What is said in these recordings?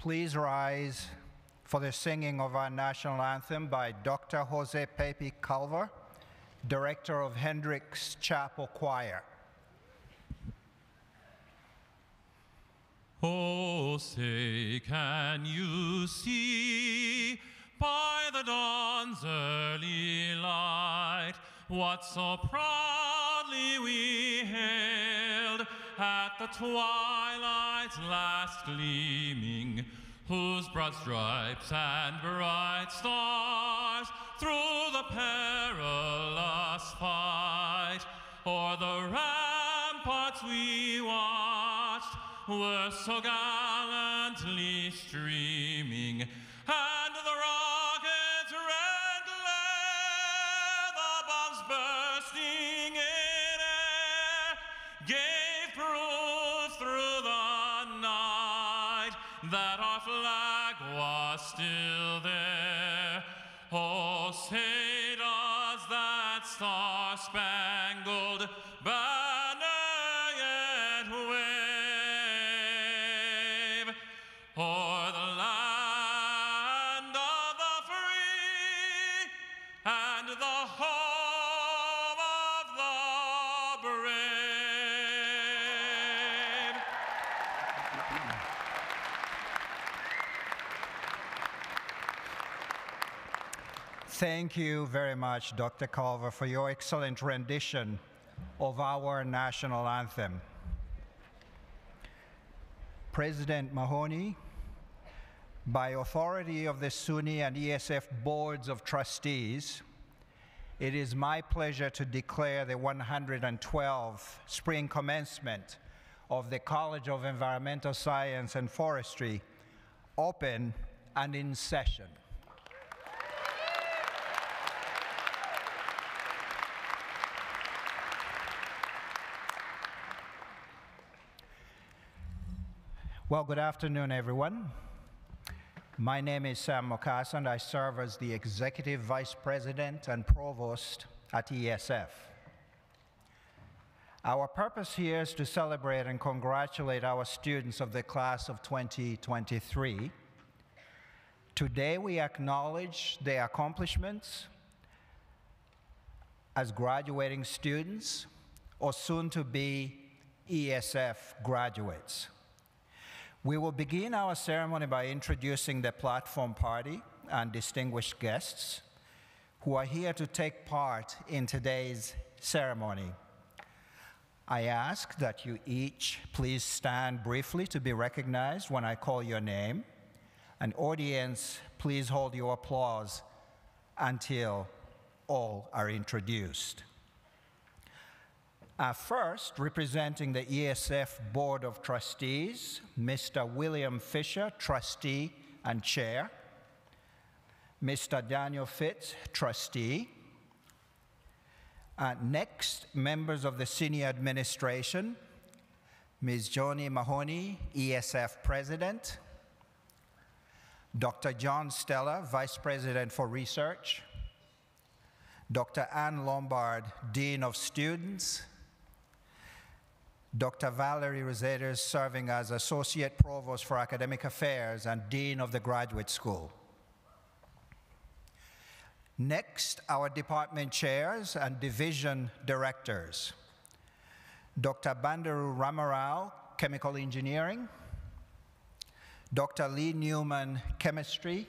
please rise for the singing of our national anthem by Dr. Jose Pepe Calver, Director of Hendricks Chapel Choir. Oh, say, can you see by the dawn's early light what so proudly we hailed at the twilight's last gleaming, whose broad stripes and bright stars through the perilous fight o'er the ramparts we watched were so gallantly streaming, and the rocket's red glare, the bombs bursting in air, gave proof through the night that our flag was still there. Oh, say does that star-spangled banner yet wave o'er the land of the free and the home of the brave? Thank you very much, Dr. Calver, for your excellent rendition of our national anthem. President Mahoney, by authority of the SUNY and ESF Boards of Trustees, it is my pleasure to declare the 112th spring commencement of the College of Environmental Science and Forestry open and in session. Well, good afternoon, everyone. My name is Sam Mokasa, and I serve as the Executive Vice President and Provost at ESF. Our purpose here is to celebrate and congratulate our students of the class of 2023. Today, we acknowledge their accomplishments as graduating students or soon to be ESF graduates. We will begin our ceremony by introducing the platform party and distinguished guests who are here to take part in today's ceremony. I ask that you each please stand briefly to be recognized when I call your name. And audience, please hold your applause until all are introduced. First, representing the ESF Board of Trustees, Mr. William Fisher, Trustee and Chair, Mr. Daniel Fitz, Trustee. Next, members of the Senior Administration, Ms. Joni Mahoney, ESF President, Dr. John Stella, Vice President for Research, Dr. Ann Lombard, Dean of Students, Dr. Valerie Roseters, serving as Associate Provost for Academic Affairs and Dean of the Graduate School. Next, our department chairs and division directors. Dr. Bandaru Ramarao, Chemical Engineering, Dr. Lee Newman, Chemistry,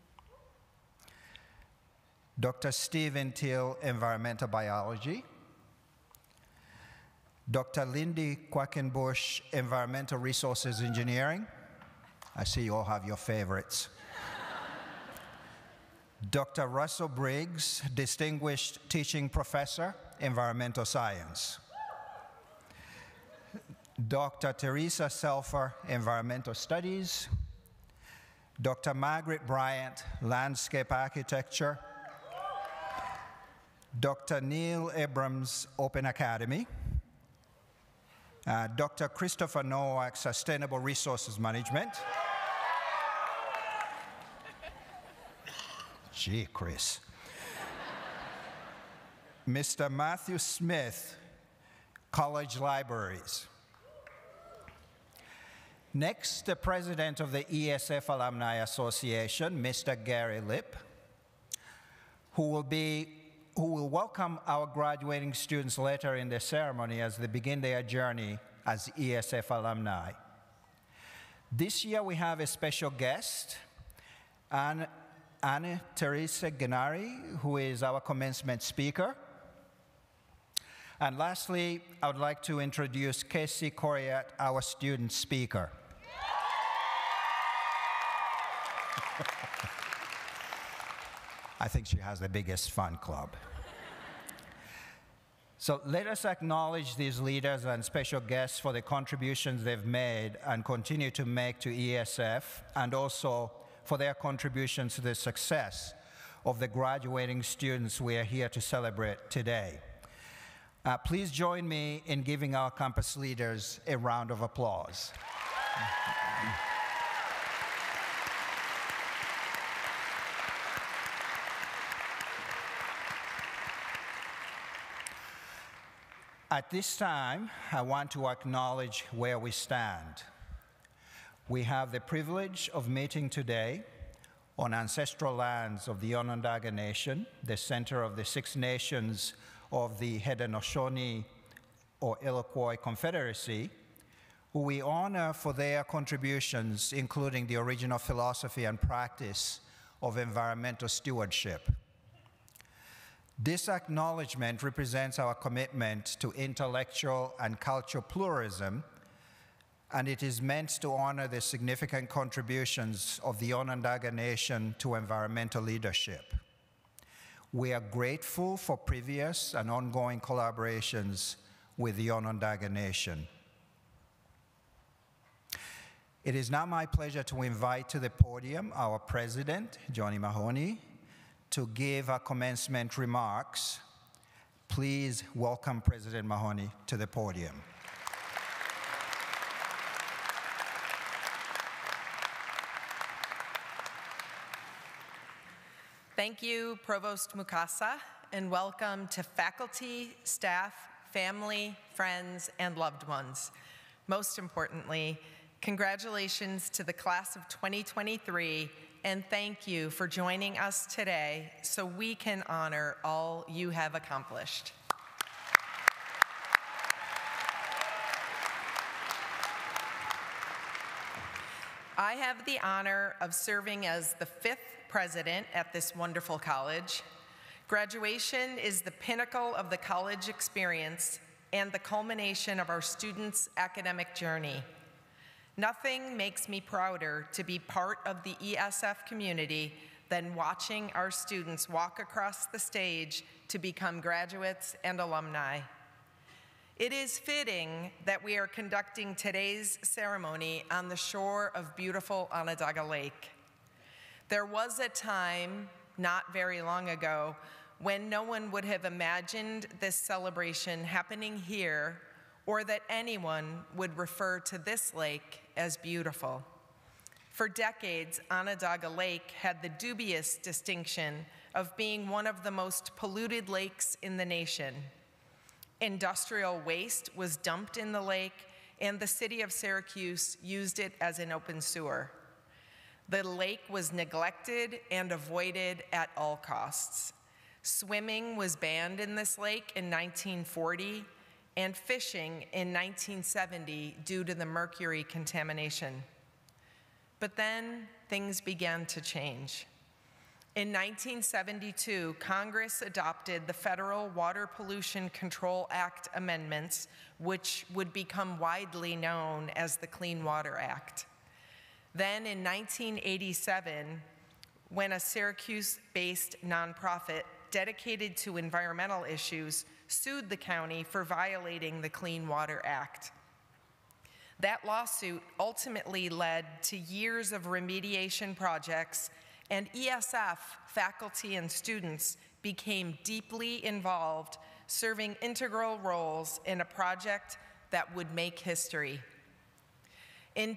Dr. Stephen Till, Environmental Biology, Dr. Lindy Quackenbush, Environmental Resources Engineering. I see you all have your favorites. Dr. Russell Briggs, Distinguished Teaching Professor, Environmental Science. Dr. Teresa Selfer, Environmental Studies. Dr. Margaret Bryant, Landscape Architecture. Dr. Neil Abrams, Open Academy. Dr. Christopher Nowak, Sustainable Resources Management. Gee, Chris. Mr. Matthew Smith, College Libraries. Next, the president of the ESF Alumni Association, Mr. Gary Lipp, who will welcome our graduating students later in the ceremony as they begin their journey as ESF alumni. This year we have a special guest, Anna Teresa Gennari, who is our commencement speaker. And lastly, I would like to introduce Casey Coriat, our student speaker. I think she has the biggest fan club. So let us acknowledge these leaders and special guests for the contributions they've made and continue to make to ESF, and also for their contributions to the success of the graduating students we are here to celebrate today. Please join me in giving our campus leaders a round of applause. At this time, I want to acknowledge where we stand. We have the privilege of meeting today on ancestral lands of the Onondaga Nation, the center of the Six Nations of the Haudenosaunee or Iroquois Confederacy, who we honor for their contributions, including the original philosophy and practice of environmental stewardship. This acknowledgement represents our commitment to intellectual and cultural pluralism, and it is meant to honor the significant contributions of the Onondaga Nation to environmental leadership. We are grateful for previous and ongoing collaborations with the Onondaga Nation. It is now my pleasure to invite to the podium our president, Johnny Mahoney, to give our commencement remarks. Please welcome President Mahoney to the podium. Thank you, Provost Mukasa, and welcome to faculty, staff, family, friends, and loved ones. Most importantly, congratulations to the class of 2023, and thank you for joining us today so we can honor all you have accomplished. I have the honor of serving as the 5th president at this wonderful college. Graduation is the pinnacle of the college experience and the culmination of our students' academic journey. Nothing makes me prouder to be part of the ESF community than watching our students walk across the stage to become graduates and alumni. It is fitting that we are conducting today's ceremony on the shore of beautiful Onondaga Lake. There was a time, not very long ago, when no one would have imagined this celebration happening here, or that anyone would refer to this lake as beautiful. For decades, Onondaga Lake had the dubious distinction of being one of the most polluted lakes in the nation. Industrial waste was dumped in the lake, and the city of Syracuse used it as an open sewer. The lake was neglected and avoided at all costs. Swimming was banned in this lake in 1940, and fishing in 1970 due to the mercury contamination. But then things began to change. In 1972, Congress adopted the Federal Water Pollution Control Act amendments, which would become widely known as the Clean Water Act. Then in 1987, when a Syracuse-based nonprofit dedicated to environmental issues sued the county for violating the Clean Water Act. That lawsuit ultimately led to years of remediation projects, and ESF faculty and students became deeply involved, serving integral roles in a project that would make history. In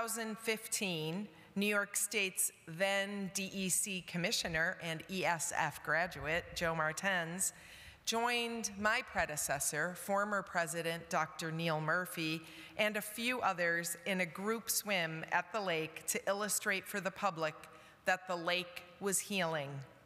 2015, New York State's then DEC Commissioner and ESF graduate, Joe Martens, joined my predecessor, former President Dr. Neil Murphy, and a few others in a group swim at the lake to illustrate for the public that the lake was healing.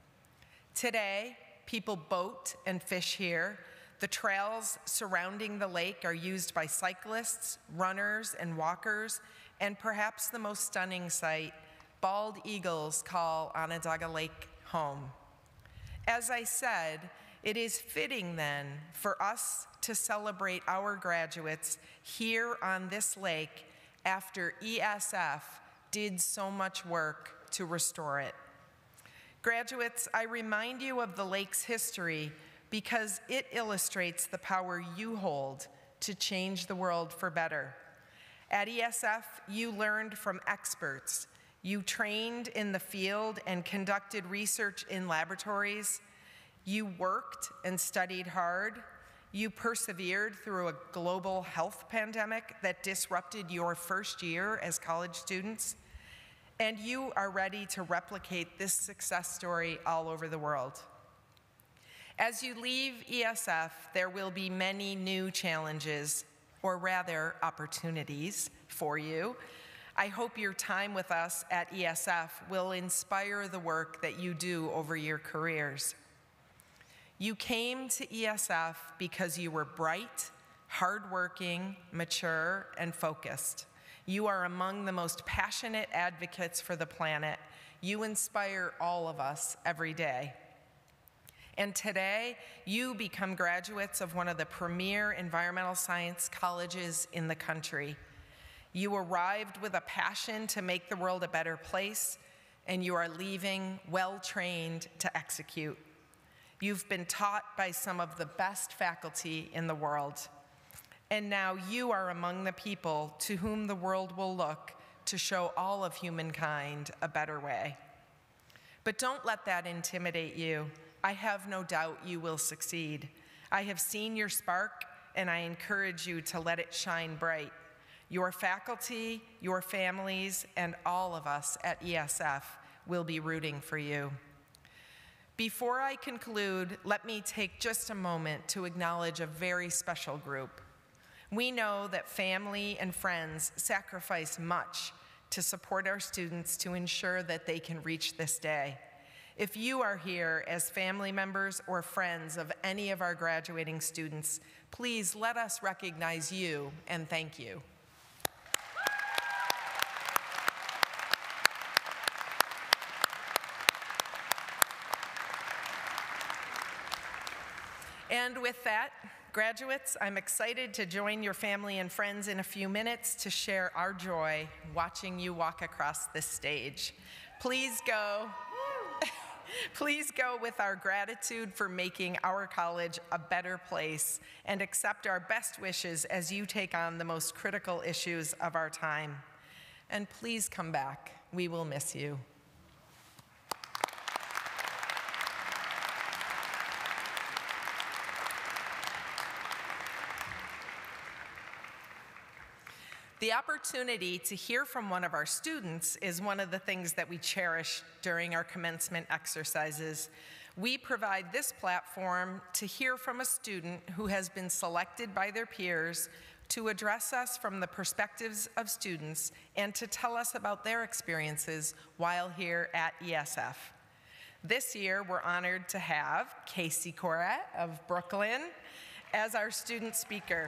Today, people boat and fish here. The trails surrounding the lake are used by cyclists, runners, and walkers, and perhaps the most stunning sight, bald eagles call Onondaga Lake home. As I said, it is fitting then for us to celebrate our graduates here on this lake after ESF did so much work to restore it. Graduates, I remind you of the lake's history because it illustrates the power you hold to change the world for better. At ESF, you learned from experts. You trained in the field and conducted research in laboratories. You worked and studied hard. You persevered through a global health pandemic that disrupted your first year as college students. And you are ready to replicate this success story all over the world. As you leave ESF, there will be many new challenges, or rather opportunities for you. I hope your time with us at ESF will inspire the work that you do over your careers. You came to ESF because you were bright, hardworking, mature, and focused. You are among the most passionate advocates for the planet. You inspire all of us every day. And today, you become graduates of one of the premier environmental science colleges in the country. You arrived with a passion to make the world a better place, and you are leaving well-trained to execute. You've been taught by some of the best faculty in the world. And now you are among the people to whom the world will look to show all of humankind a better way. But don't let that intimidate you. I have no doubt you will succeed. I have seen your spark, and I encourage you to let it shine bright. Your faculty, your families, and all of us at ESF will be rooting for you. Before I conclude, let me take just a moment to acknowledge a very special group. We know that family and friends sacrifice much to support our students to ensure that they can reach this day. If you are here as family members or friends of any of our graduating students, please let us recognize you and thank you. And with that, graduates, I'm excited to join your family and friends in a few minutes to share our joy watching you walk across this stage. Please go with our gratitude for making our college a better place and accept our best wishes as you take on the most critical issues of our time. And please come back. We will miss you. The opportunity to hear from one of our students is one of the things that we cherish during our commencement exercises. We provide this platform to hear from a student who has been selected by their peers to address us from the perspectives of students and to tell us about their experiences while here at ESF. This year, we're honored to have Casey Corrett of Brooklyn as our student speaker.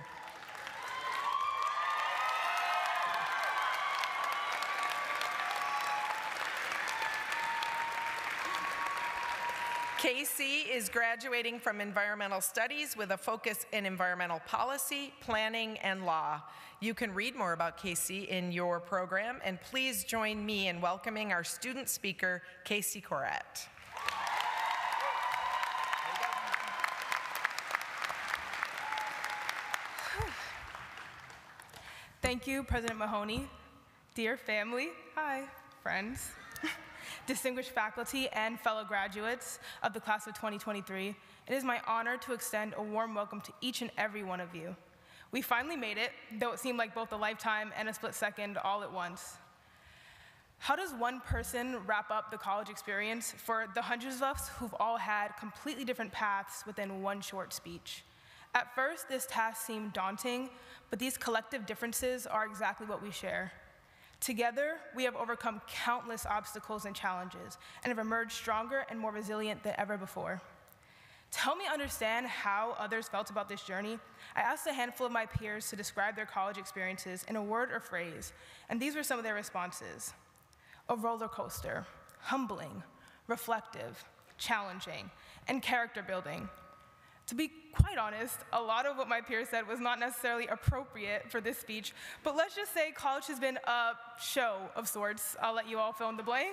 Casey is graduating from environmental studies with a focus in environmental policy, planning, and law. You can read more about Casey in your program, and please join me in welcoming our student speaker, Casey Corrett. Thank you, President Mahoney. Dear family, hi, friends, distinguished faculty, and fellow graduates of the class of 2023, it is my honor to extend a warm welcome to each and every one of you. We finally made it, though it seemed like both a lifetime and a split second all at once. How does one person wrap up the college experience for the hundreds of us who've all had completely different paths within one short speech? At first, this task seemed daunting, but these collective differences are exactly what we share. Together, we have overcome countless obstacles and challenges and have emerged stronger and more resilient than ever before. To help me understand how others felt about this journey, I asked a handful of my peers to describe their college experiences in a word or phrase, and these were some of their responses. A roller coaster, humbling, reflective, challenging, and character building. To be quite honest, a lot of what my peers said was not necessarily appropriate for this speech, but let's just say college has been a show of sorts. I'll let you all fill in the blank.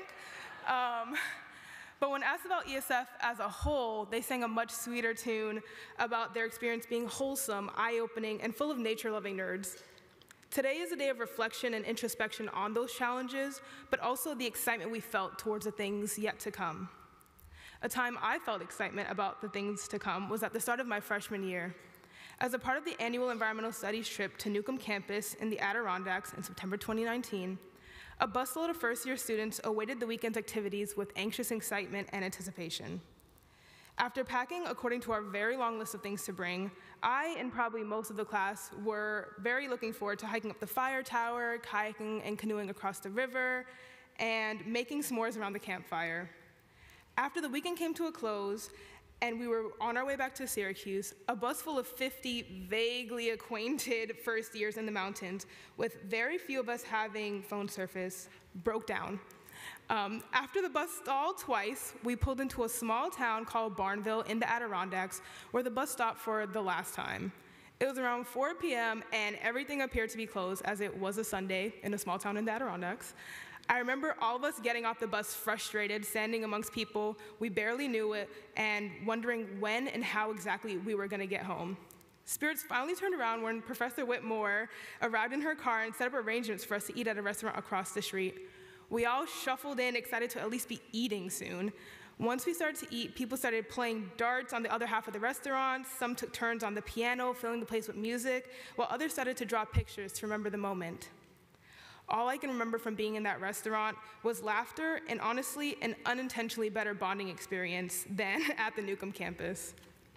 But when asked about ESF as a whole, they sang a much sweeter tune about their experience being wholesome, eye-opening, and full of nature-loving nerds. Today is a day of reflection and introspection on those challenges, but also the excitement we felt towards the things yet to come. A time I felt excitement about the things to come was at the start of my freshman year. As a part of the annual environmental studies trip to Newcomb campus in the Adirondacks in September 2019, a busload of first-year students awaited the weekend's activities with anxious excitement and anticipation. After packing according to our very long list of things to bring, I and probably most of the class were very looking forward to hiking up the fire tower, kayaking and canoeing across the river, and making s'mores around the campfire. After the weekend came to a close and we were on our way back to Syracuse, a bus full of 50 vaguely acquainted first years in the mountains, with very few of us having phone service, broke down. After the bus stalled twice, we pulled into a small town called Barnville in the Adirondacks, where the bus stopped for the last time. It was around 4 p.m. and everything appeared to be closed, as it was a Sunday in a small town in the Adirondacks. I remember all of us getting off the bus frustrated, standing amongst people we barely knew it, and wondering when and how exactly we were gonna get home. Spirits finally turned around when Professor Whitmore arrived in her car and set up arrangements for us to eat at a restaurant across the street. We all shuffled in, excited to at least be eating soon. Once we started to eat, people started playing darts on the other half of the restaurant. Some took turns on the piano, filling the place with music, while others started to draw pictures to remember the moment. All I can remember from being in that restaurant was laughter and honestly an unintentionally better bonding experience than at the Newcomb campus.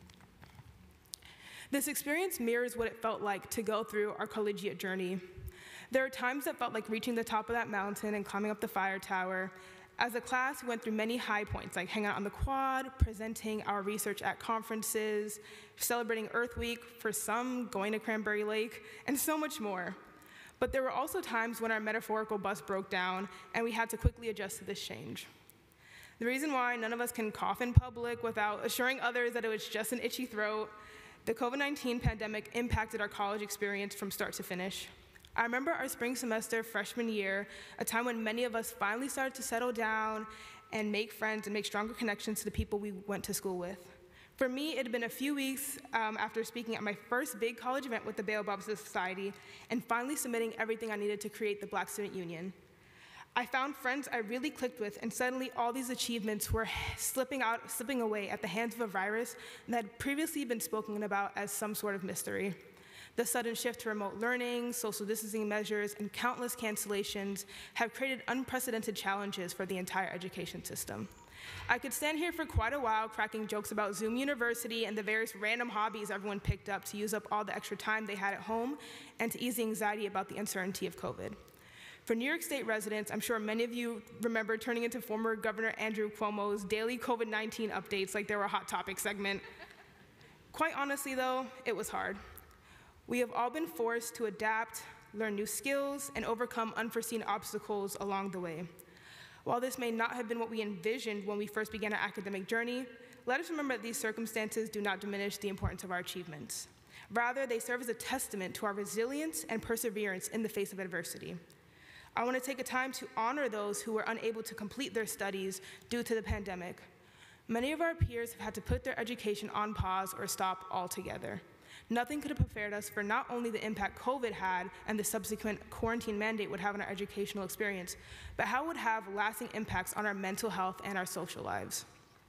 This experience mirrors what it felt like to go through our collegiate journey. There are times that felt like reaching the top of that mountain and climbing up the fire tower. As a class, we went through many high points, like hanging out on the quad, presenting our research at conferences, celebrating Earth Week, for some, going to Cranberry Lake, and so much more. But there were also times when our metaphorical bus broke down and we had to quickly adjust to this change. The reason why none of us can cough in public without assuring others that it was just an itchy throat, the COVID-19 pandemic impacted our college experience from start to finish. I remember our spring semester freshman year, a time when many of us finally started to settle down and make friends and make stronger connections to the people we went to school with. For me, it had been a few weeks after speaking at my first big college event with the Baobab Society and finally submitting everything I needed to create the Black Student Union. I found friends I really clicked with, and suddenly all these achievements were slipping away at the hands of a virus that had previously been spoken about as some sort of mystery. The sudden shift to remote learning, social distancing measures, and countless cancellations have created unprecedented challenges for the entire education system. I could stand here for quite a while cracking jokes about Zoom University and the various random hobbies everyone picked up to use up all the extra time they had at home and to ease the anxiety about the uncertainty of COVID. For New York State residents, I'm sure many of you remember turning into former Governor Andrew Cuomo's daily COVID-19 updates like they were a Hot Topic segment. Quite honestly though, it was hard. We have all been forced to adapt, learn new skills, and overcome unforeseen obstacles along the way. While this may not have been what we envisioned when we first began our academic journey, let us remember that these circumstances do not diminish the importance of our achievements. Rather, they serve as a testament to our resilience and perseverance in the face of adversity. I want to take a time to honor those who were unable to complete their studies due to the pandemic. Many of our peers have had to put their education on pause or stop altogether. Nothing could have prepared us for not only the impact COVID had and the subsequent quarantine mandate would have on our educational experience, but how it would have lasting impacts on our mental health and our social lives.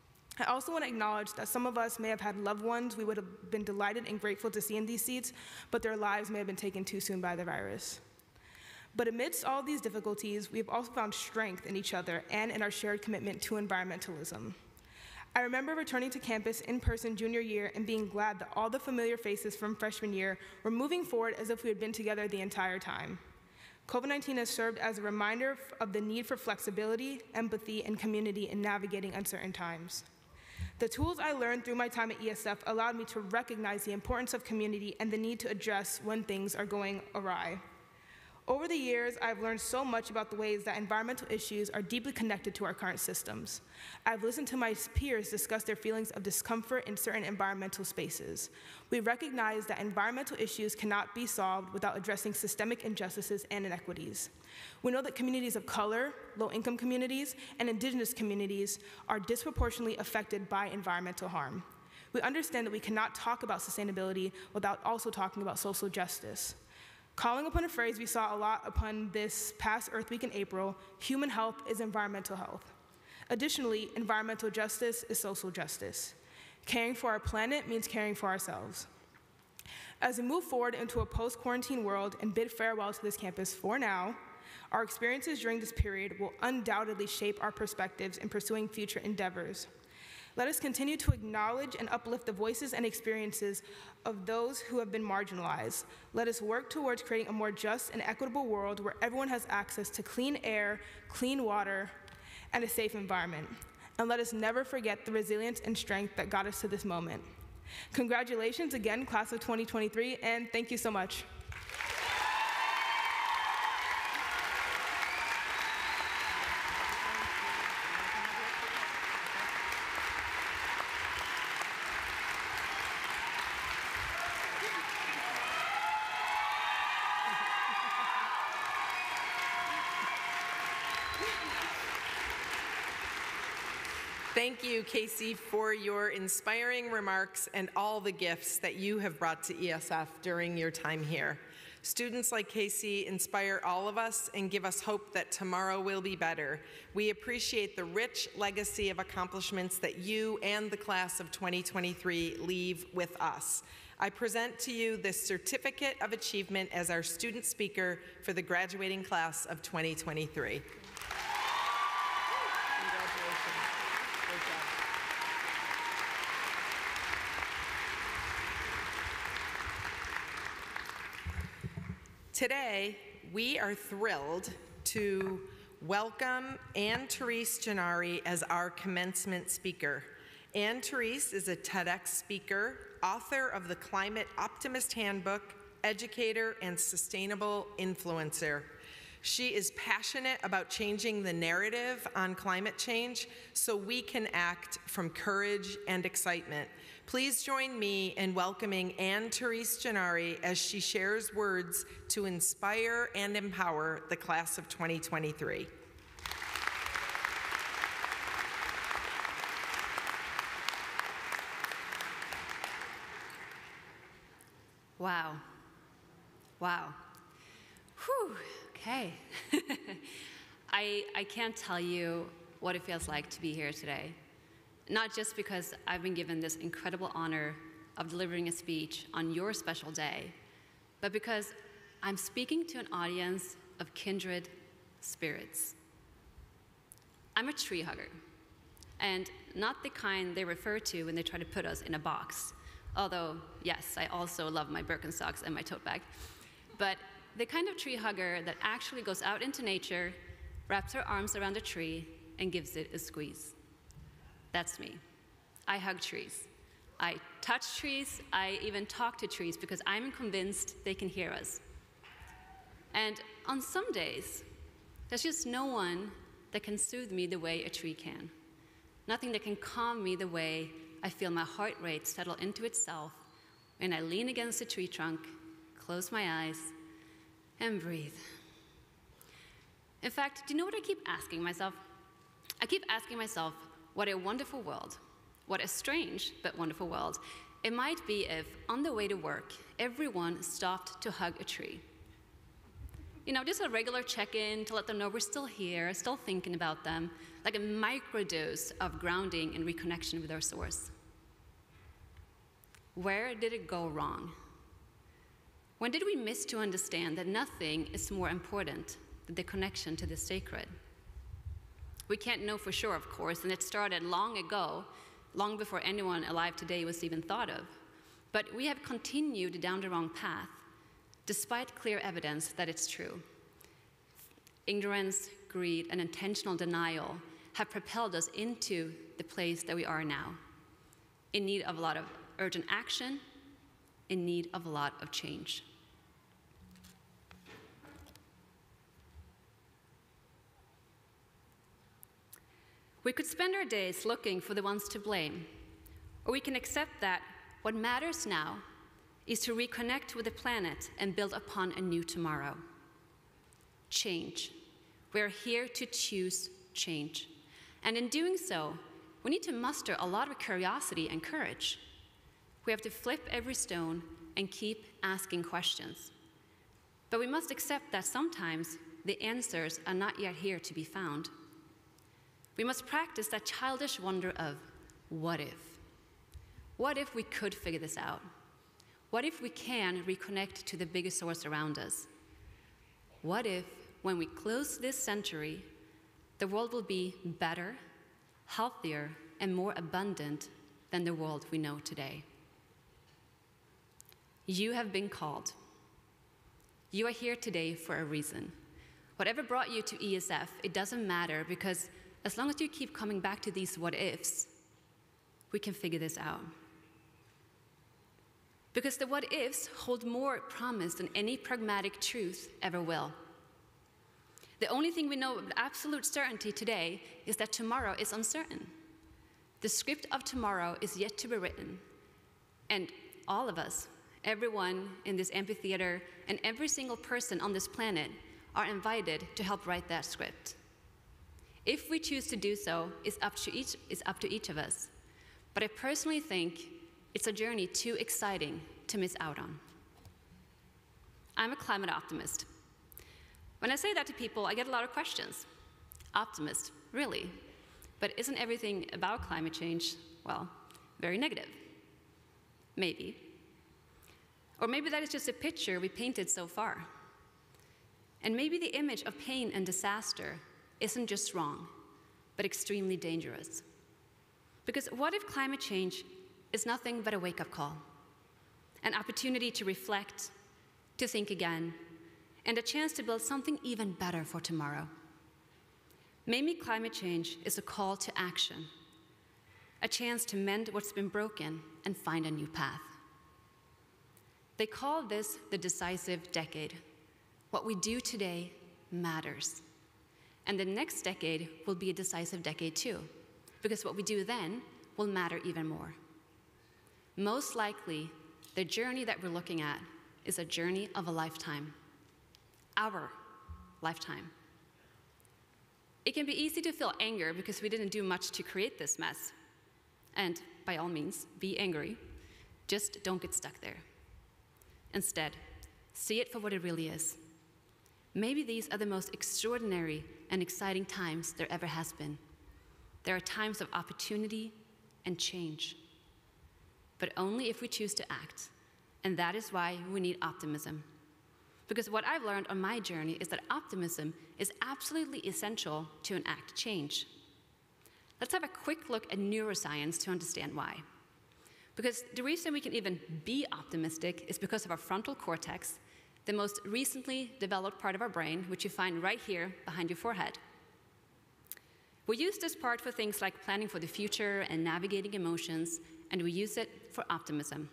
I also want to acknowledge that some of us may have had loved ones we would have been delighted and grateful to see in these seats, but their lives may have been taken too soon by the virus. But amidst all these difficulties, we have also found strength in each other and in our shared commitment to environmentalism. I remember returning to campus in person junior year and being glad that all the familiar faces from freshman year were moving forward as if we had been together the entire time. COVID-19 has served as a reminder of the need for flexibility, empathy, and community in navigating uncertain times. The tools I learned through my time at ESF allowed me to recognize the importance of community and the need to address when things are going awry. Over the years, I've learned so much about the ways that environmental issues are deeply connected to our current systems. I've listened to my peers discuss their feelings of discomfort in certain environmental spaces. We recognize that environmental issues cannot be solved without addressing systemic injustices and inequities. We know that communities of color, low-income communities, and indigenous communities are disproportionately affected by environmental harm. We understand that we cannot talk about sustainability without also talking about social justice. Calling upon a phrase we saw a lot upon this past Earth Week in April, human health is environmental health. Additionally, environmental justice is social justice. Caring for our planet means caring for ourselves. As we move forward into a post-quarantine world and bid farewell to this campus for now, our experiences during this period will undoubtedly shape our perspectives in pursuing future endeavors. Let us continue to acknowledge and uplift the voices and experiences of those who have been marginalized. Let us work towards creating a more just and equitable world where everyone has access to clean air, clean water, and a safe environment. And let us never forget the resilience and strength that got us to this moment. Congratulations again, class of 2023, and thank you so much. Thank you, Casey, for your inspiring remarks and all the gifts that you have brought to ESF during your time here. Students like Casey inspire all of us and give us hope that tomorrow will be better. We appreciate the rich legacy of accomplishments that you and the class of 2023 leave with us. I present to you this Certificate of Achievement as our student speaker for the graduating class of 2023. Today, we are thrilled to welcome Anne-Therese Gennari as our commencement speaker. Anne-Therese is a TEDx speaker, author of the Climate Optimist Handbook, educator, and sustainable influencer. She is passionate about changing the narrative on climate change so we can act from courage and excitement. Please join me in welcoming Anne-Therese Gennari as she shares words to inspire and empower the class of 2023. Wow. Wow. Whew. Okay. I can't tell you what it feels like to be here today. Not just because I've been given this incredible honor of delivering a speech on your special day, but because I'm speaking to an audience of kindred spirits. I'm a tree hugger, and not the kind they refer to when they try to put us in a box. Although, yes, I also love my Birkenstocks and my tote bag. But the kind of tree hugger that actually goes out into nature, wraps her arms around a tree, and gives it a squeeze. That's me. I hug trees. I touch trees. I even talk to trees because I'm convinced they can hear us. And on some days, there's just no one that can soothe me the way a tree can. Nothing that can calm me the way I feel my heart rate settle into itself when I lean against a tree trunk, close my eyes, and breathe. In fact, do you know what I keep asking myself? I keep asking myself, what a wonderful world, what a strange but wonderful world it might be if, on the way to work, everyone stopped to hug a tree. You know, just a regular check-in to let them know we're still here, still thinking about them, like a microdose of grounding and reconnection with our source. Where did it go wrong? When did we miss to understand that nothing is more important than the connection to the sacred? We can't know for sure, of course, and it started long ago, long before anyone alive today was even thought of. But we have continued down the wrong path, despite clear evidence that it's true. Ignorance, greed, and intentional denial have propelled us into the place that we are now, in need of a lot of urgent action, in need of a lot of change. We could spend our days looking for the ones to blame, or we can accept that what matters now is to reconnect with the planet and build upon a new tomorrow. Change. We're here to choose change. And in doing so, we need to muster a lot of curiosity and courage. We have to flip every stone and keep asking questions. But we must accept that sometimes the answers are not yet here to be found. We must practice that childish wonder of, what if? What if we could figure this out? What if we can reconnect to the bigger source around us? What if, when we close this century, the world will be better, healthier, and more abundant than the world we know today? You have been called. You are here today for a reason. Whatever brought you to ESF, it doesn't matter, because as long as you keep coming back to these what-ifs, we can figure this out. Because the what-ifs hold more promise than any pragmatic truth ever will. The only thing we know with absolute certainty today is that tomorrow is uncertain. The script of tomorrow is yet to be written. And all of us, everyone in this amphitheater, and every single person on this planet are invited to help write that script. If we choose to do so, it's up to each of us. But I personally think it's a journey too exciting to miss out on. I'm a climate optimist. When I say that to people, I get a lot of questions. Optimist, really? But isn't everything about climate change, well, very negative? Maybe. Or maybe that is just a picture we painted so far. And maybe the image of pain and disaster isn't just wrong, but extremely dangerous. Because what if climate change is nothing but a wake-up call? An opportunity to reflect, to think again, and a chance to build something even better for tomorrow. Maybe climate change is a call to action, a chance to mend what's been broken and find a new path. They call this the decisive decade. What we do today matters. And the next decade will be a decisive decade too, because what we do then will matter even more. Most likely, the journey that we're looking at is a journey of a lifetime. Our lifetime. It can be easy to feel anger because we didn't do much to create this mess. And by all means, be angry. Just don't get stuck there. Instead, see it for what it really is. Maybe these are the most extraordinary and exciting times there ever has been. There are times of opportunity and change, but only if we choose to act, and that is why we need optimism. Because what I've learned on my journey is that optimism is absolutely essential to enact change. Let's have a quick look at neuroscience to understand why. Because the reason we can even be optimistic is because of our frontal cortex, the most recently developed part of our brain, which you find right here behind your forehead. We use this part for things like planning for the future and navigating emotions, and we use it for optimism.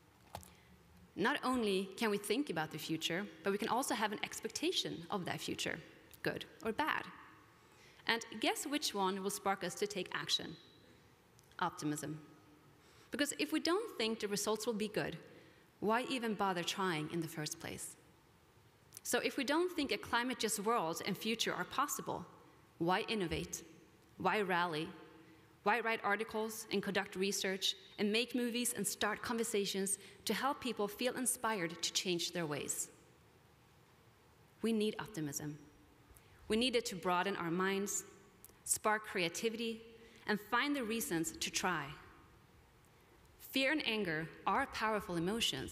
Not only can we think about the future, but we can also have an expectation of that future, good or bad. And guess which one will spark us to take action? Optimism. Because if we don't think the results will be good, why even bother trying in the first place? So if we don't think a climate-just world and future are possible, why innovate? Why rally? Why write articles and conduct research and make movies and start conversations to help people feel inspired to change their ways? We need optimism. We need it to broaden our minds, spark creativity, and find the reasons to try. Fear and anger are powerful emotions,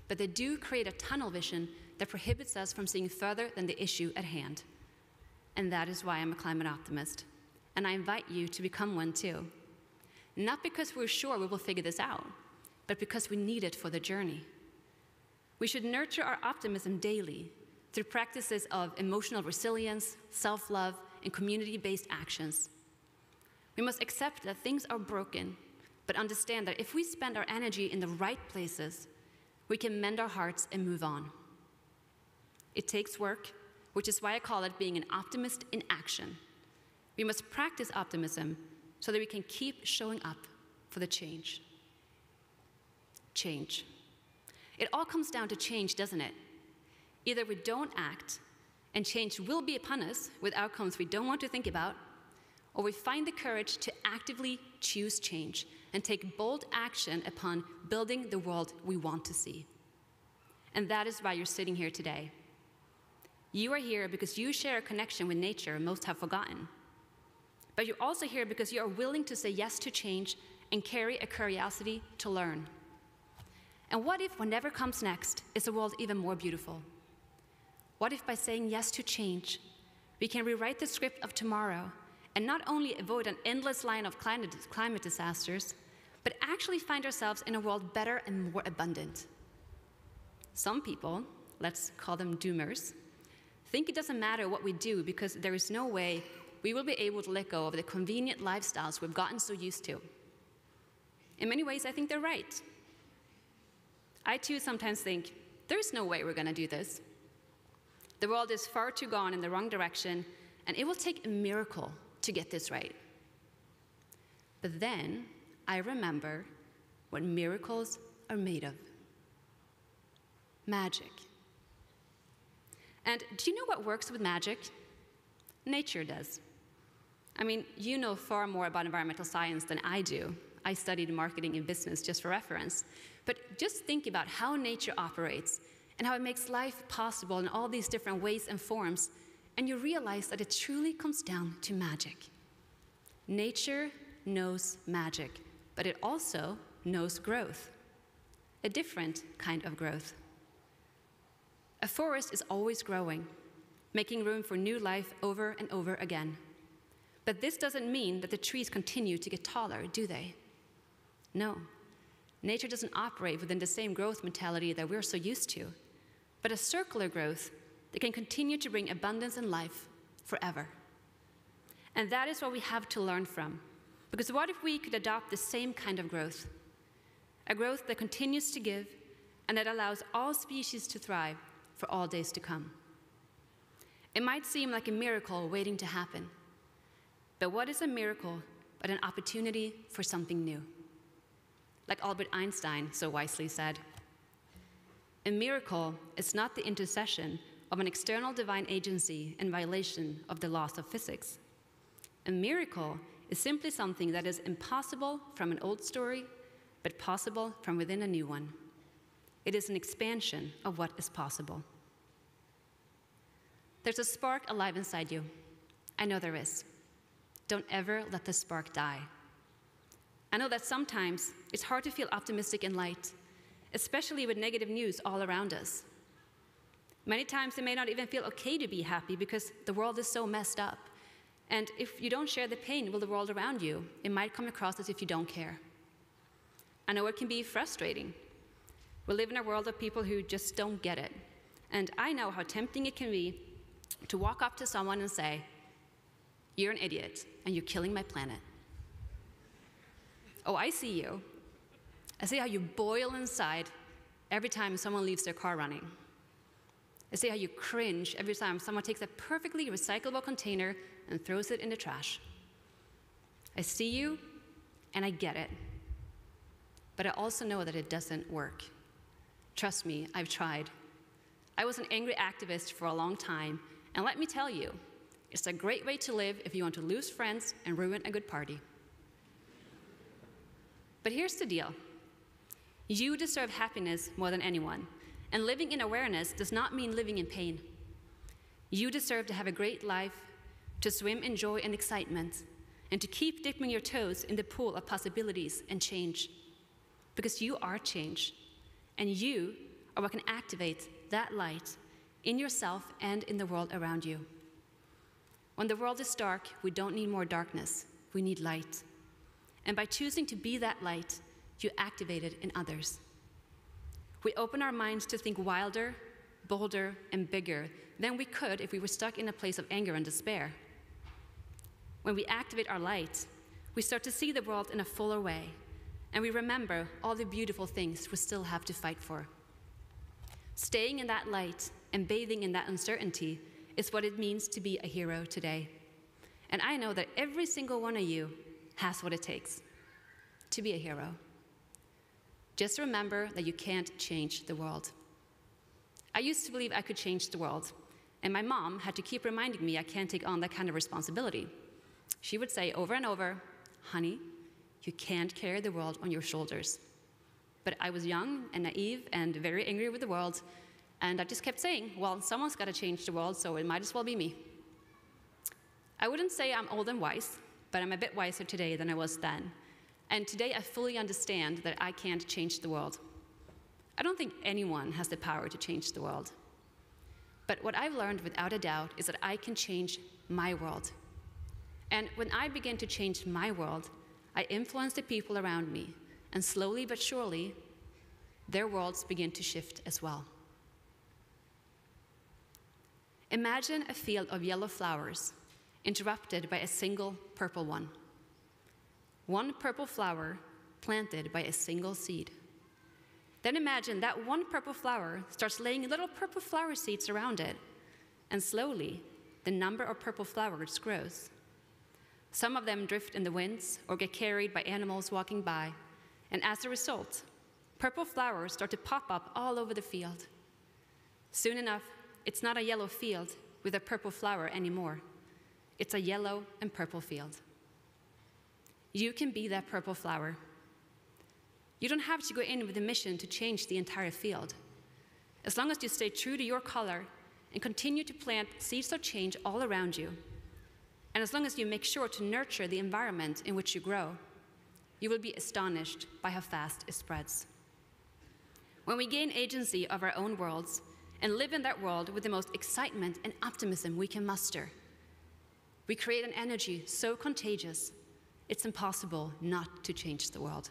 but they do create a tunnel vision that prohibits us from seeing further than the issue at hand. And that is why I'm a climate optimist. And I invite you to become one too. Not because we're sure we will figure this out, but because we need it for the journey. We should nurture our optimism daily through practices of emotional resilience, self-love, and community-based actions. We must accept that things are broken, but understand that if we spend our energy in the right places, we can mend our hearts and move on. It takes work, which is why I call it being an optimist in action. We must practice optimism so that we can keep showing up for the change. Change. It all comes down to change, doesn't it? Either we don't act, and change will be upon us with outcomes we don't want to think about, or we find the courage to actively choose change and take bold action upon building the world we want to see. And that is why you're sitting here today. You are here because you share a connection with nature most have forgotten. But you're also here because you are willing to say yes to change and carry a curiosity to learn. And what if whatever comes next is a world even more beautiful? What if by saying yes to change, we can rewrite the script of tomorrow and not only avoid an endless line of climate disasters, but actually find ourselves in a world better and more abundant? Some people, let's call them doomers, think it doesn't matter what we do because there is no way we will be able to let go of the convenient lifestyles we've gotten so used to. In many ways, I think they're right. I too sometimes think, there's no way we're going to do this. The world is far too gone in the wrong direction, and it will take a miracle to get this right. But then I remember what miracles are made of. Magic. And do you know what works with magic? Nature does. I mean, you know far more about environmental science than I do. I studied marketing and business just for reference. But just think about how nature operates and how it makes life possible in all these different ways and forms, and you realize that it truly comes down to magic. Nature knows magic, but it also knows growth, a different kind of growth. A forest is always growing, making room for new life over and over again. But this doesn't mean that the trees continue to get taller, do they? No. Nature doesn't operate within the same growth mentality that we're so used to, but a circular growth that can continue to bring abundance and life forever. And that is what we have to learn from. Because what if we could adopt the same kind of growth? A growth that continues to give and that allows all species to thrive for all days to come. It might seem like a miracle waiting to happen, but what is a miracle but an opportunity for something new? Like Albert Einstein so wisely said, a miracle is not the intercession of an external divine agency in violation of the laws of physics. A miracle is simply something that is impossible from an old story, but possible from within a new one. It is an expansion of what is possible. There's a spark alive inside you. I know there is. Don't ever let the spark die. I know that sometimes it's hard to feel optimistic and light, especially with negative news all around us. Many times it may not even feel okay to be happy because the world is so messed up. And if you don't share the pain with the world around you, it might come across as if you don't care. I know it can be frustrating. We live in a world of people who just don't get it. And I know how tempting it can be to walk up to someone and say, "You're an idiot, and you're killing my planet." Oh, I see you. I see how you boil inside every time someone leaves their car running. I see how you cringe every time someone takes a perfectly recyclable container and throws it in the trash. I see you, and I get it. But I also know that it doesn't work. Trust me, I've tried. I was an angry activist for a long time, and let me tell you, it's a great way to live if you want to lose friends and ruin a good party. But here's the deal. You deserve happiness more than anyone, and living in awareness does not mean living in pain. You deserve to have a great life, to swim in joy and excitement, and to keep dipping your toes in the pool of possibilities and change. Because you are change, and you or what can activate that light in yourself and in the world around you. When the world is dark, we don't need more darkness, we need light. And by choosing to be that light, you activate it in others. We open our minds to think wilder, bolder, and bigger than we could if we were stuck in a place of anger and despair. When we activate our light, we start to see the world in a fuller way, and we remember all the beautiful things we still have to fight for. Staying in that light and bathing in that uncertainty is what it means to be a hero today. And I know that every single one of you has what it takes to be a hero. Just remember that you can't change the world. I used to believe I could change the world, and my mom had to keep reminding me I can't take on that kind of responsibility. She would say over and over, "Honey, you can't carry the world on your shoulders." But I was young and naive and very angry with the world, and I just kept saying, well, someone's got to change the world, so it might as well be me. I wouldn't say I'm old and wise, but I'm a bit wiser today than I was then. And today I fully understand that I can't change the world. I don't think anyone has the power to change the world. But what I've learned without a doubt is that I can change my world. And when I begin to change my world, I influence the people around me, and slowly but surely, their worlds begin to shift as well. Imagine a field of yellow flowers interrupted by a single purple one. One purple flower planted by a single seed. Then imagine that one purple flower starts laying little purple flower seeds around it, and slowly the number of purple flowers grows. Some of them drift in the winds or get carried by animals walking by, and as a result, purple flowers start to pop up all over the field. Soon enough, it's not a yellow field with a purple flower anymore. It's a yellow and purple field. You can be that purple flower. You don't have to go in with a mission to change the entire field. As long as you stay true to your color and continue to plant seeds of change all around you, and as long as you make sure to nurture the environment in which you grow, you will be astonished by how fast it spreads. When we gain agency of our own worlds and live in that world with the most excitement and optimism we can muster, we create an energy so contagious, it's impossible not to change the world.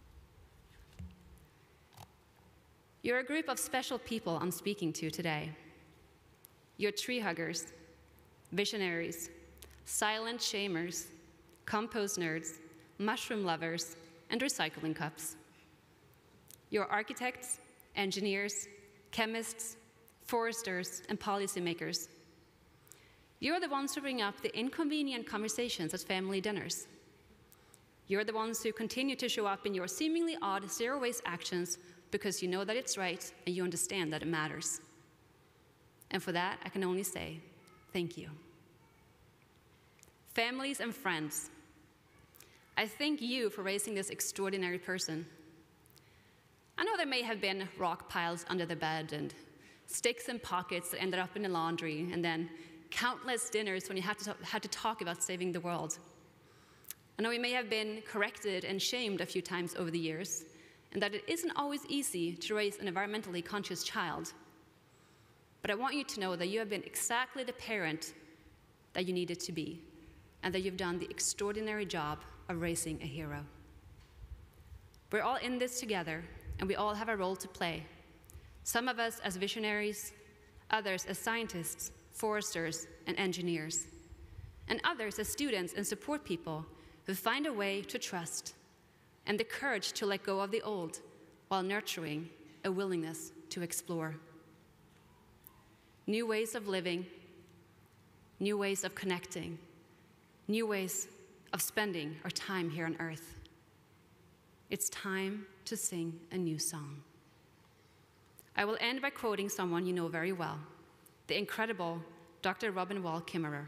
You're a group of special people I'm speaking to today. You're tree huggers, visionaries, silent shamers, compost nerds, mushroom lovers, and recycling cups. You're architects, engineers, chemists, foresters, and policymakers. You're the ones who bring up the inconvenient conversations at family dinners. You're the ones who continue to show up in your seemingly odd zero-waste actions because you know that it's right and you understand that it matters. And for that, I can only say, thank you. Families and friends, I thank you for raising this extraordinary person. I know there may have been rock piles under the bed and sticks in pockets that ended up in the laundry, and then countless dinners when you had to talk about saving the world. I know we may have been corrected and shamed a few times over the years, and that it isn't always easy to raise an environmentally conscious child. But I want you to know that you have been exactly the parent that you needed to be, and that you've done the extraordinary job of raising a hero. We're all in this together, and we all have a role to play. Some of us as visionaries, others as scientists, foresters, and engineers, and others as students and support people who find a way to trust and the courage to let go of the old while nurturing a willingness to explore. New ways of living, new ways of connecting, new ways of spending our time here on Earth. It's time to sing a new song. I will end by quoting someone you know very well, the incredible Dr. Robin Wall Kimmerer.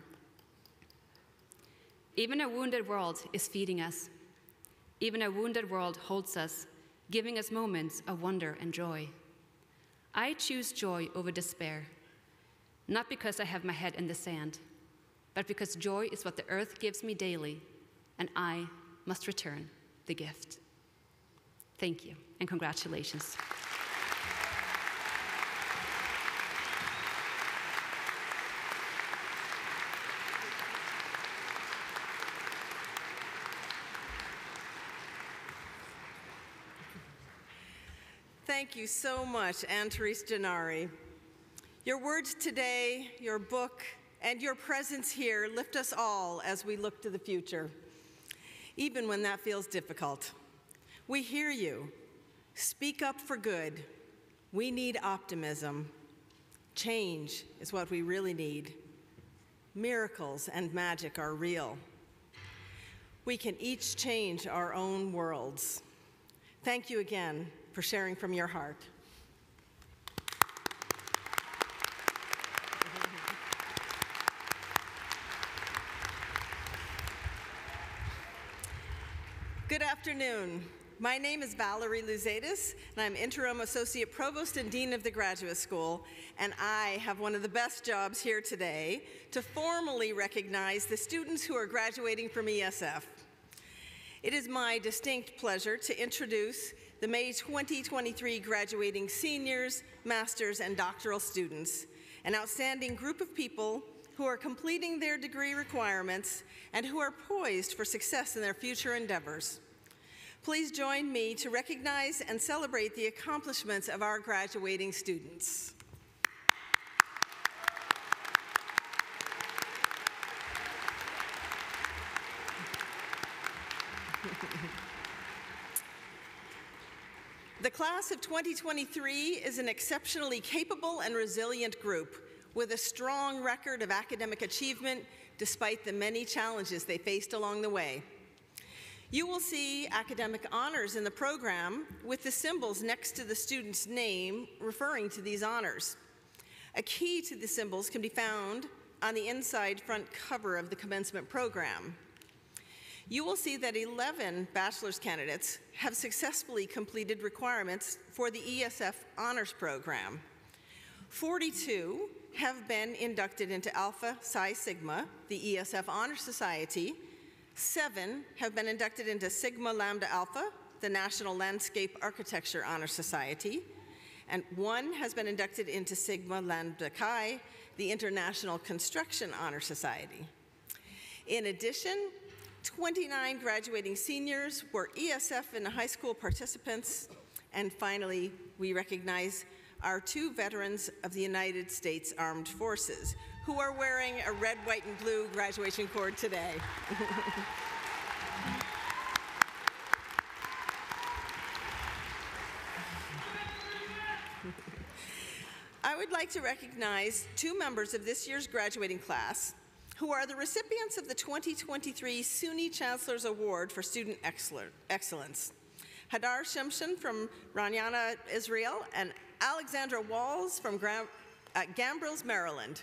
Even a wounded world is feeding us. Even a wounded world holds us, giving us moments of wonder and joy. I choose joy over despair, not because I have my head in the sand, but because joy is what the earth gives me daily, and I must return the gift. Thank you, and congratulations. Thank you so much, Anne-Therese Gennari. Your words today, your book, and your presence here lift us all as we look to the future, even when that feels difficult. We hear you. Speak up for good. We need optimism. Change is what we really need. Miracles and magic are real. We can each change our own worlds. Thank you again for sharing from your heart. Good afternoon. My name is Valerie Luzatis, and I'm Interim Associate Provost and Dean of the Graduate School, and I have one of the best jobs here today to formally recognize the students who are graduating from ESF. It is my distinct pleasure to introduce the May 2023 graduating seniors, masters, and doctoral students, an outstanding group of people who are completing their degree requirements and who are poised for success in their future endeavors. Please join me to recognize and celebrate the accomplishments of our graduating students. The class of 2023 is an exceptionally capable and resilient group with a strong record of academic achievement despite the many challenges they faced along the way. You will see academic honors in the program with the symbols next to the student's name referring to these honors. A key to the symbols can be found on the inside front cover of the commencement program. You will see that 11 bachelor's candidates have successfully completed requirements for the ESF honors program. 42 have been inducted into Alpha Psi Sigma, the ESF Honor Society. 7 have been inducted into Sigma Lambda Alpha, the National Landscape Architecture Honor Society, and 1 has been inducted into Sigma Lambda Chi, the International Construction Honor Society. In addition, 29 graduating seniors were ESF and high school participants, and finally, we recognize our 2 veterans of the United States Armed Forces who are wearing a red, white, and blue graduation cord today. I would like to recognize 2 members of this year's graduating class who are the recipients of the 2023 SUNY Chancellor's Award for Student Excellence. Hadar Shimshon from Raniana, Israel, and Alexandra Walls from Gambrels, Maryland.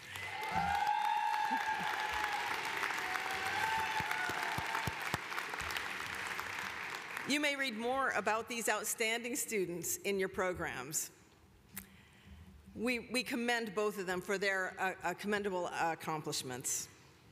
You may read more about these outstanding students in your programs. We commend both of them for their commendable accomplishments.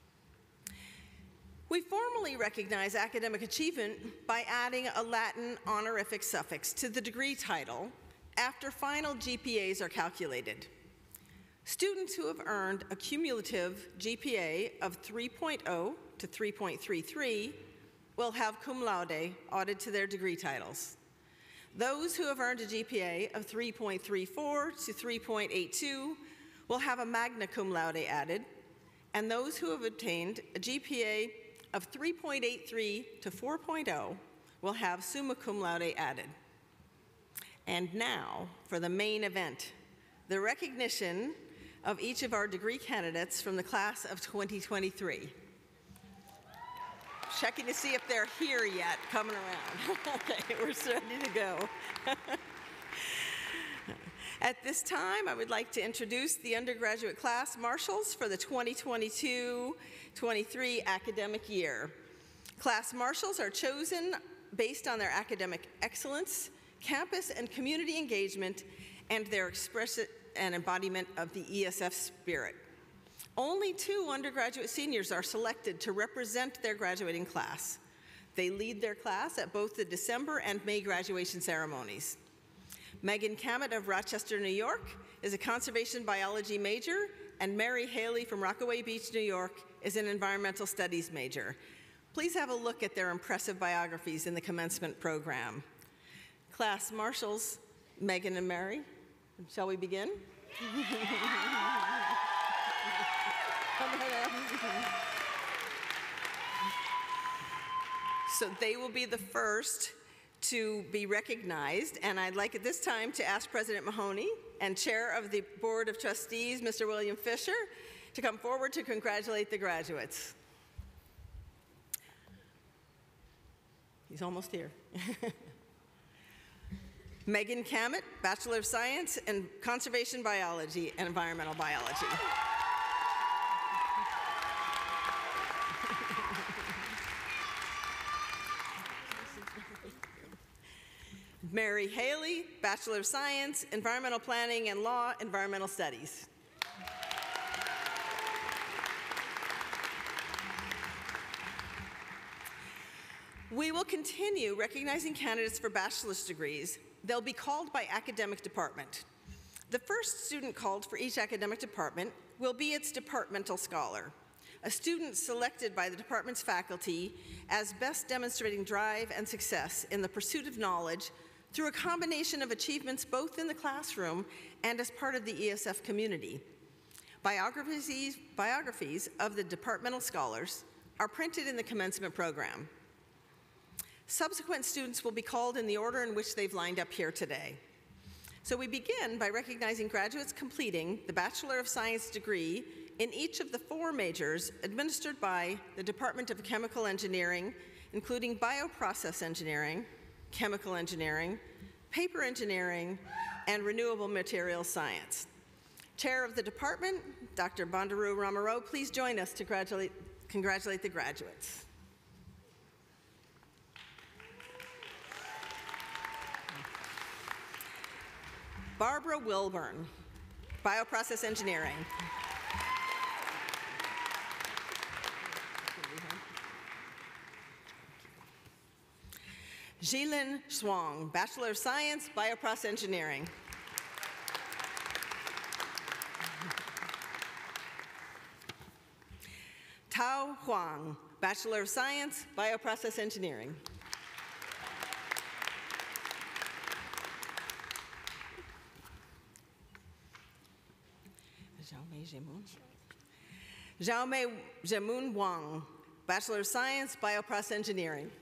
We formally recognize academic achievement by adding a Latin honorific suffix to the degree title after final GPAs are calculated. Students who have earned a cumulative GPA of 3.0 to 3.33 will have cum laude added to their degree titles. Those who have earned a GPA of 3.34 to 3.82 will have a magna cum laude added, and those who have obtained a GPA of 3.83 to 4.0 will have summa cum laude added. And now for the main event, the recognition of each of our degree candidates from the class of 2023. Checking to see if they're here yet, coming around. Okay, we're ready to go. At this time, I would like to introduce the undergraduate class marshals for the 2022-23 academic year. Class marshals are chosen based on their academic excellence, campus and community engagement, and their expression and embodiment of the ESF spirit. Only 2 undergraduate seniors are selected to represent their graduating class. They lead their class at both the December and May graduation ceremonies. Megan Cammett of Rochester, New York is a conservation biology major, and Mary Haley from Rockaway Beach, New York is an environmental studies major. Please have a look at their impressive biographies in the commencement program. Class marshals, Megan and Mary, shall we begin? So they will be the first to be recognized, and I'd like at this time to ask President Mahoney and Chair of the Board of Trustees, Mr. William Fisher, to come forward to congratulate the graduates. He's almost here. Megan Cammett, Bachelor of Science in Conservation Biology and Environmental Biology. Mary Haley, Bachelor of Science, Environmental Planning and Law, Environmental Studies. We will continue recognizing candidates for bachelor's degrees. They'll be called by academic department. The first student called for each academic department will be its departmental scholar, a student selected by the department's faculty as best demonstrating drive and success in the pursuit of knowledge through a combination of achievements both in the classroom and as part of the ESF community. Biographies of the departmental scholars are printed in the commencement program. Subsequent students will be called in the order in which they've lined up here today. So we begin by recognizing graduates completing the Bachelor of Science degree in each of the 4 majors administered by the Department of Chemical Engineering, including Bioprocess Engineering, Chemical Engineering, Paper Engineering, and Renewable Materials Science. Chair of the department, Dr. Bandaru Ramarao, please join us to congratulate the graduates. Barbara Wilburn, Bioprocess Engineering. Jilin Swang, Bachelor of Science, Bioprocess Engineering. Tao Huang, Bachelor of Science, Bioprocess Engineering. Xiaomei Zemun Wang, Bachelor of Science, Bioprocess Engineering.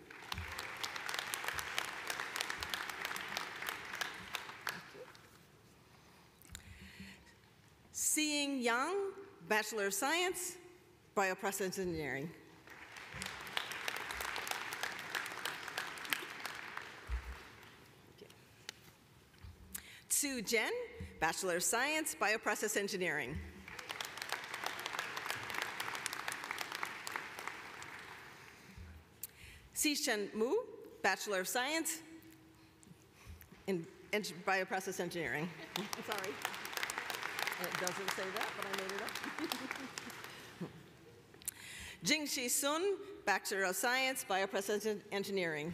Xiying Yang, Bachelor of Science, Bioprocess Engineering. Tsu Jen, Bachelor of Science, Bioprocess Engineering. Xishen Mu, Bachelor of Science in Bioprocess Engineering. Sorry. It doesn't say that, but I made it up. Jingxi Sun, Bachelor of Science, Bioprocess Engineering.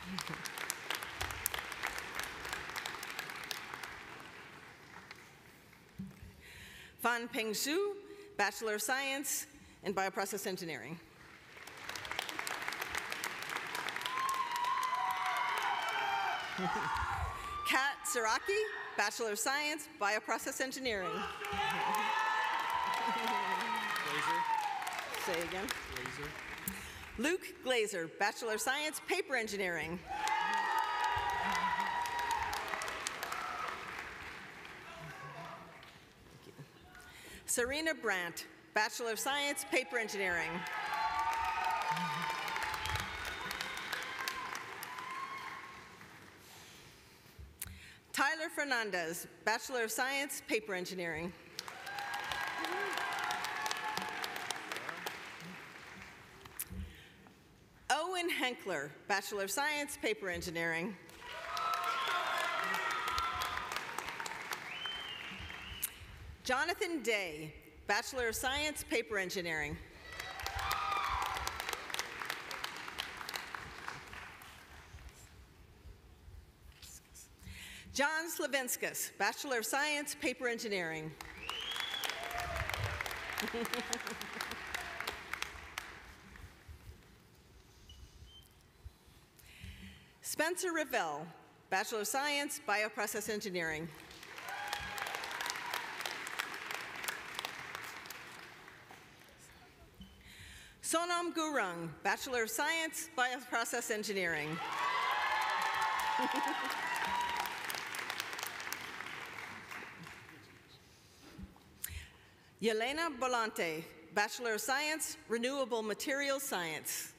Fan Peng Xu, Bachelor of Science in Bioprocess Engineering. Kat Saraki, Bachelor of Science, Bioprocess Engineering. Glazer. Say again. Glazer. Luke Glazer, Bachelor of Science, Paper Engineering. Serena Brandt, Bachelor of Science, Paper Engineering. Tyler Fernandez, Bachelor of Science, Paper Engineering. Owen Henkler, Bachelor of Science, Paper Engineering. Jonathan Day, Bachelor of Science, Paper Engineering. John Slavinskas, Bachelor of Science, Paper Engineering. Spencer Revelle, Bachelor of Science, Bioprocess Engineering. Sonam Gurung, Bachelor of Science, Bioprocess Engineering. Yelena Bolante, Bachelor of Science, Renewable Materials Science.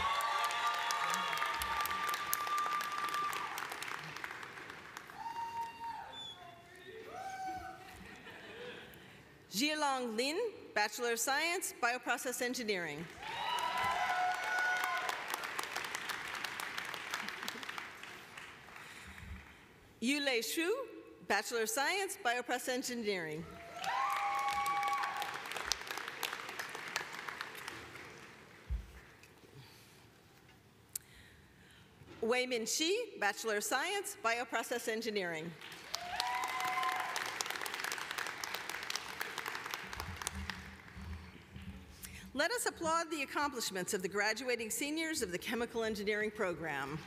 Jialong Lin, Bachelor of Science, Bioprocess Engineering. Yulei Shu, Bachelor of Science, Bioprocess Engineering. Wei Min Shi, Bachelor of Science, Bioprocess Engineering. Let us applaud the accomplishments of the graduating seniors of the Chemical Engineering program.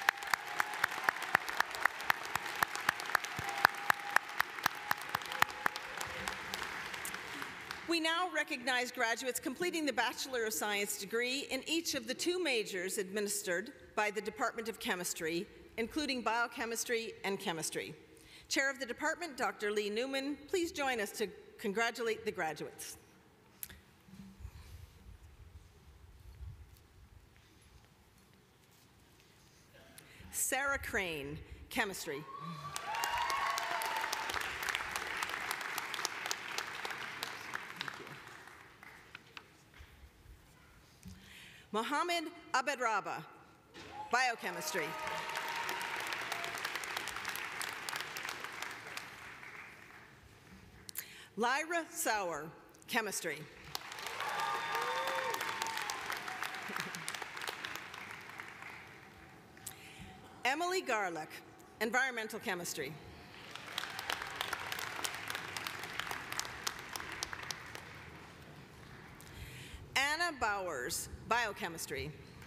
We now recognize graduates completing the Bachelor of Science degree in each of the 2 majors administered by the Department of Chemistry, including biochemistry and chemistry. Chair of the department, Dr. Lee Newman, please join us to congratulate the graduates. Sarah Crane, chemistry. Mohammed Abedraba, biochemistry. Lyra Sauer, chemistry. Emily Garlick, environmental chemistry. Anna Bowers, biochemistry.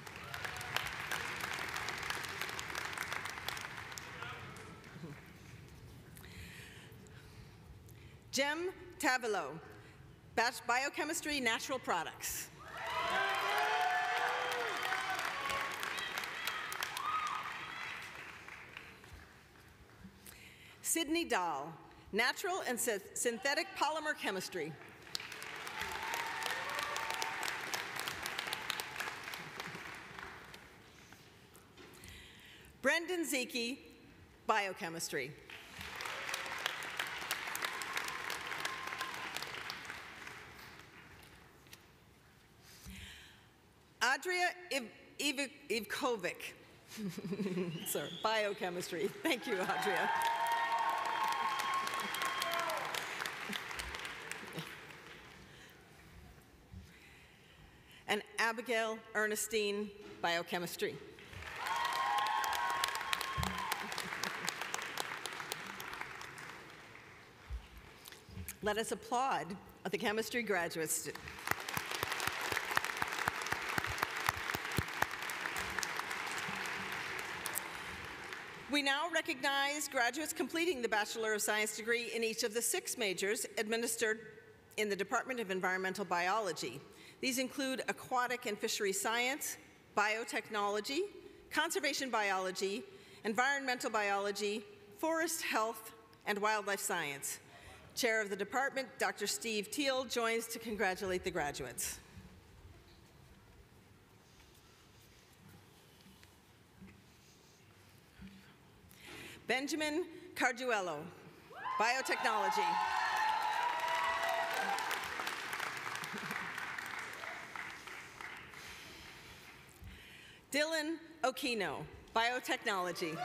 Jem Tavilo, biochemistry, natural products. Sydney Dahl, natural and synthetic polymer chemistry. Brendan Zeke, biochemistry. Adria Ivkovic, sorry, biochemistry. Thank you, Adria. And Abigail Ernestine, biochemistry. Let us applaud the chemistry graduates. We now recognize graduates completing the Bachelor of Science degree in each of the 6 majors administered in the Department of Environmental Biology. These include aquatic and fishery science, biotechnology, conservation biology, environmental biology, forest health, and wildlife science. Chair of the department, Dr. Steve Teal, joins to congratulate the graduates. Benjamin Carduello, biotechnology. Dylan Okino, biotechnology.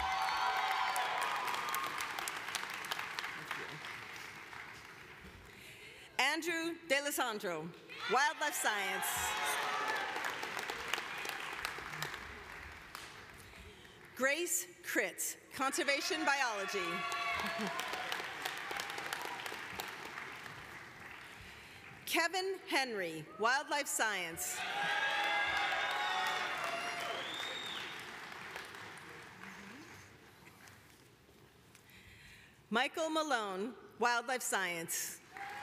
Andrew D'Alessandro, wildlife science. Grace Kritz, conservation biology. Kevin Henry, wildlife science. Michael Malone, Wildlife Science.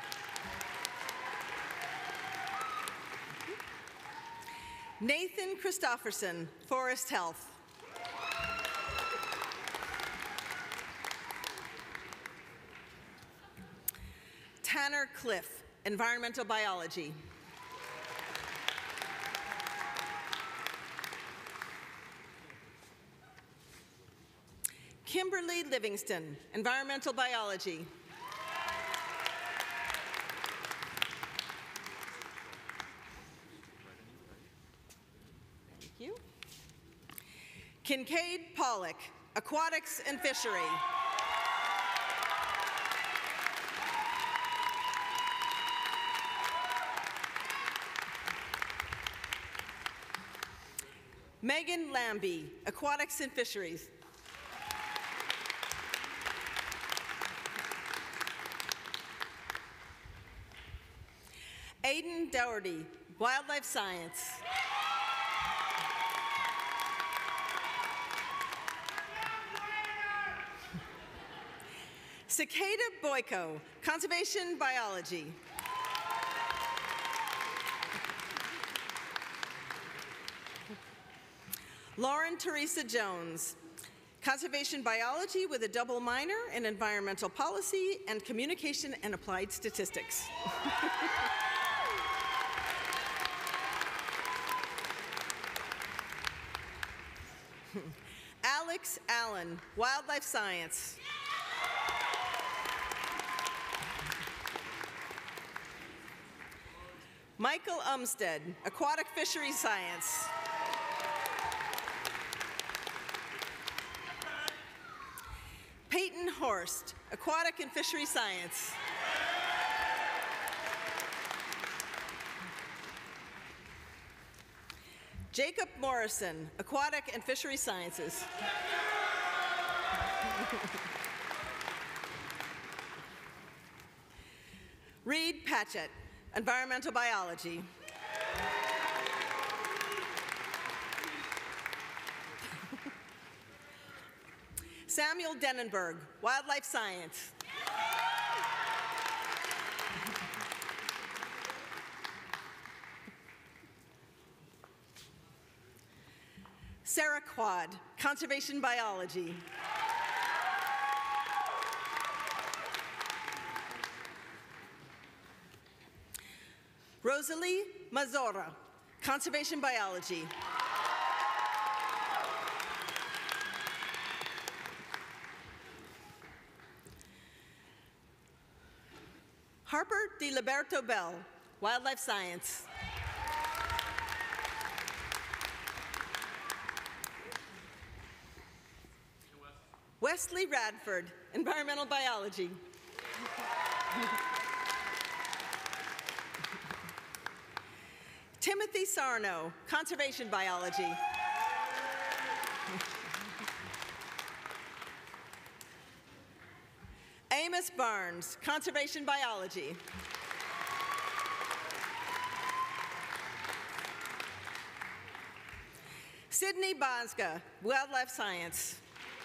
Nathan Christofferson, Forest Health. Tanner Cliff, Environmental Biology. Kimberly Livingston, Environmental Biology. Thank you. Kincaid Pollock, Aquatics and Fishery. Megan Lambie, Aquatics and Fisheries. Aiden Dougherty, Wildlife Science. Cicada Boyko, Conservation Biology. Lauren Teresa Jones, Conservation Biology with a double minor in Environmental Policy and Communication and Applied Statistics. Alex Allen, Wildlife Science. Michael Umstead, Aquatic Fisheries Science. Peyton Horst, Aquatic and Fisheries Science. Jacob Morrison, Aquatic and Fisheries Sciences. Reed Patchett, Environmental Biology. Samuel Denenberg, Wildlife Science. Sarah Quad, Conservation Biology. Rosalie Mazzora, Conservation Biology. Harper DiLiberto Bell, Wildlife Science. Wesley Radford, Environmental Biology. Timothy Sarno, Conservation Biology. Amos Barnes, Conservation Biology. Sydney Bonska, Wildlife Science.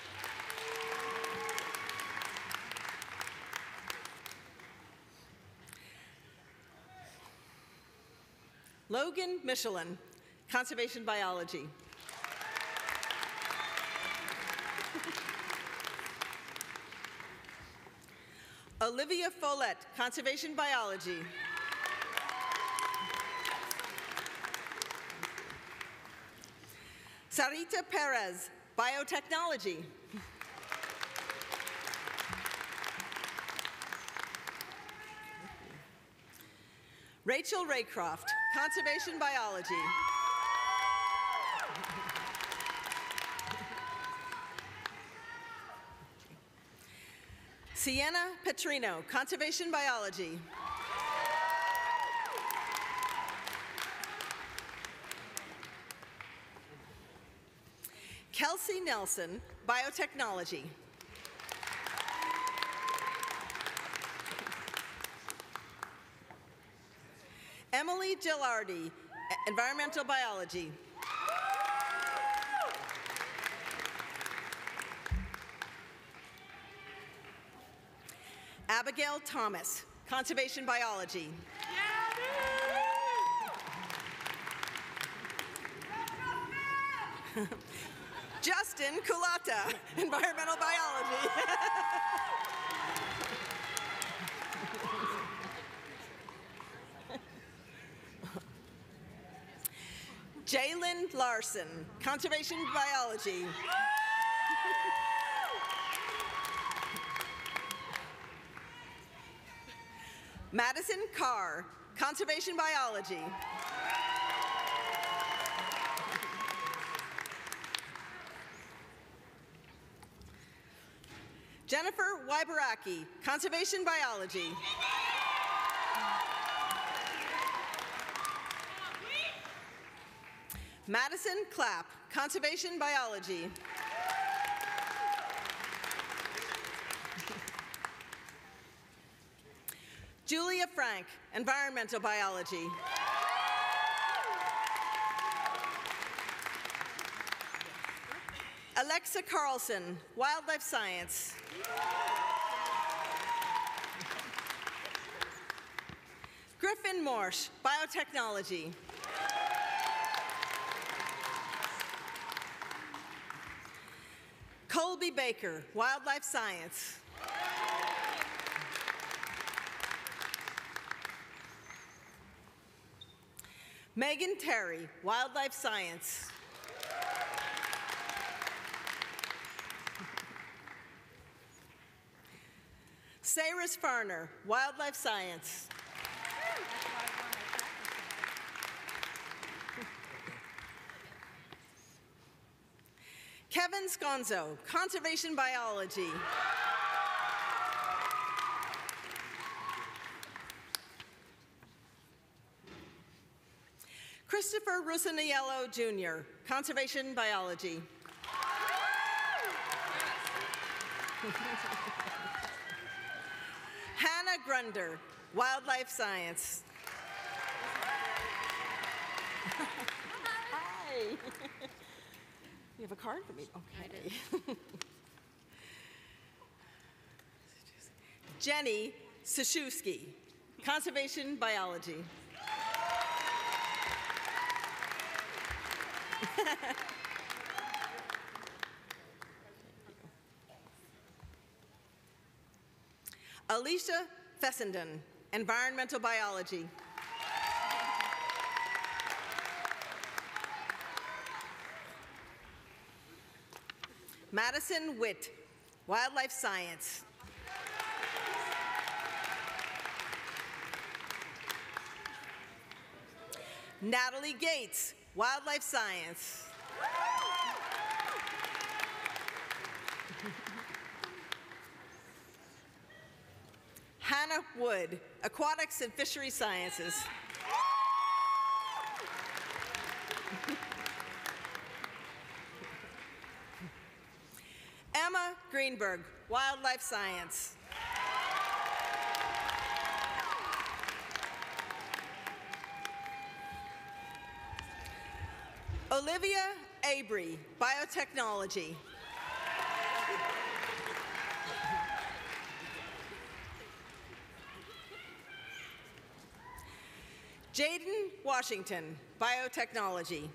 Logan Michelin, Conservation Biology. Olivia Follett, Conservation Biology. Sarita Perez, Biotechnology. Rachel Raycroft, Conservation Biology. Sienna Petrino, Conservation Biology. Kelsey Nelson, Biotechnology. Emily Gilardi, Environmental Biology. Abigail Thomas, Conservation Biology. Justin Kulata, Environmental Biology. Jalen Larson, Conservation Biology. Madison Carr, Conservation Biology. Jennifer Wyboraki, Conservation Biology. Madison Clapp, Conservation Biology. Julia Frank, Environmental Biology. Alexa Carlson, Wildlife Science. Griffin Morsch, Biotechnology. Colby Baker, Wildlife Science. Megan Terry, Wildlife Science. Cyrus Farner, Wildlife Science. Kevin Sconzo, Conservation Biology. Christopher Rusaniello Jr., Conservation Biology. Hannah Grunder, Wildlife Science. Hi. You have a card for me? Okay. I did. Jenny Saszewski, Conservation Biology. Alicia Fessenden, Environmental Biology. Madison Witt, Wildlife Science. Natalie Gates, Wildlife Science. Hannah Wood, Aquatics and Fishery Sciences. Emma Greenberg, Wildlife Science. Olivia Abry, Biotechnology. Jaden Washington, Biotechnology.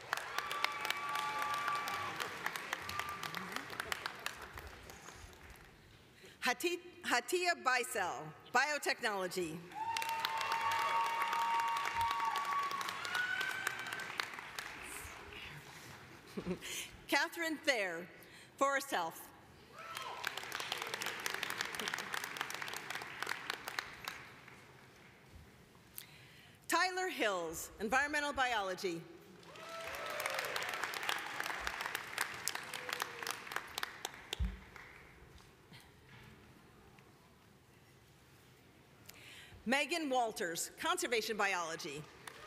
Hatia Baisel, Biotechnology. Catherine Thayer, Forest Health. Tyler Hills, Environmental Biology. Megan Walters, Conservation Biology.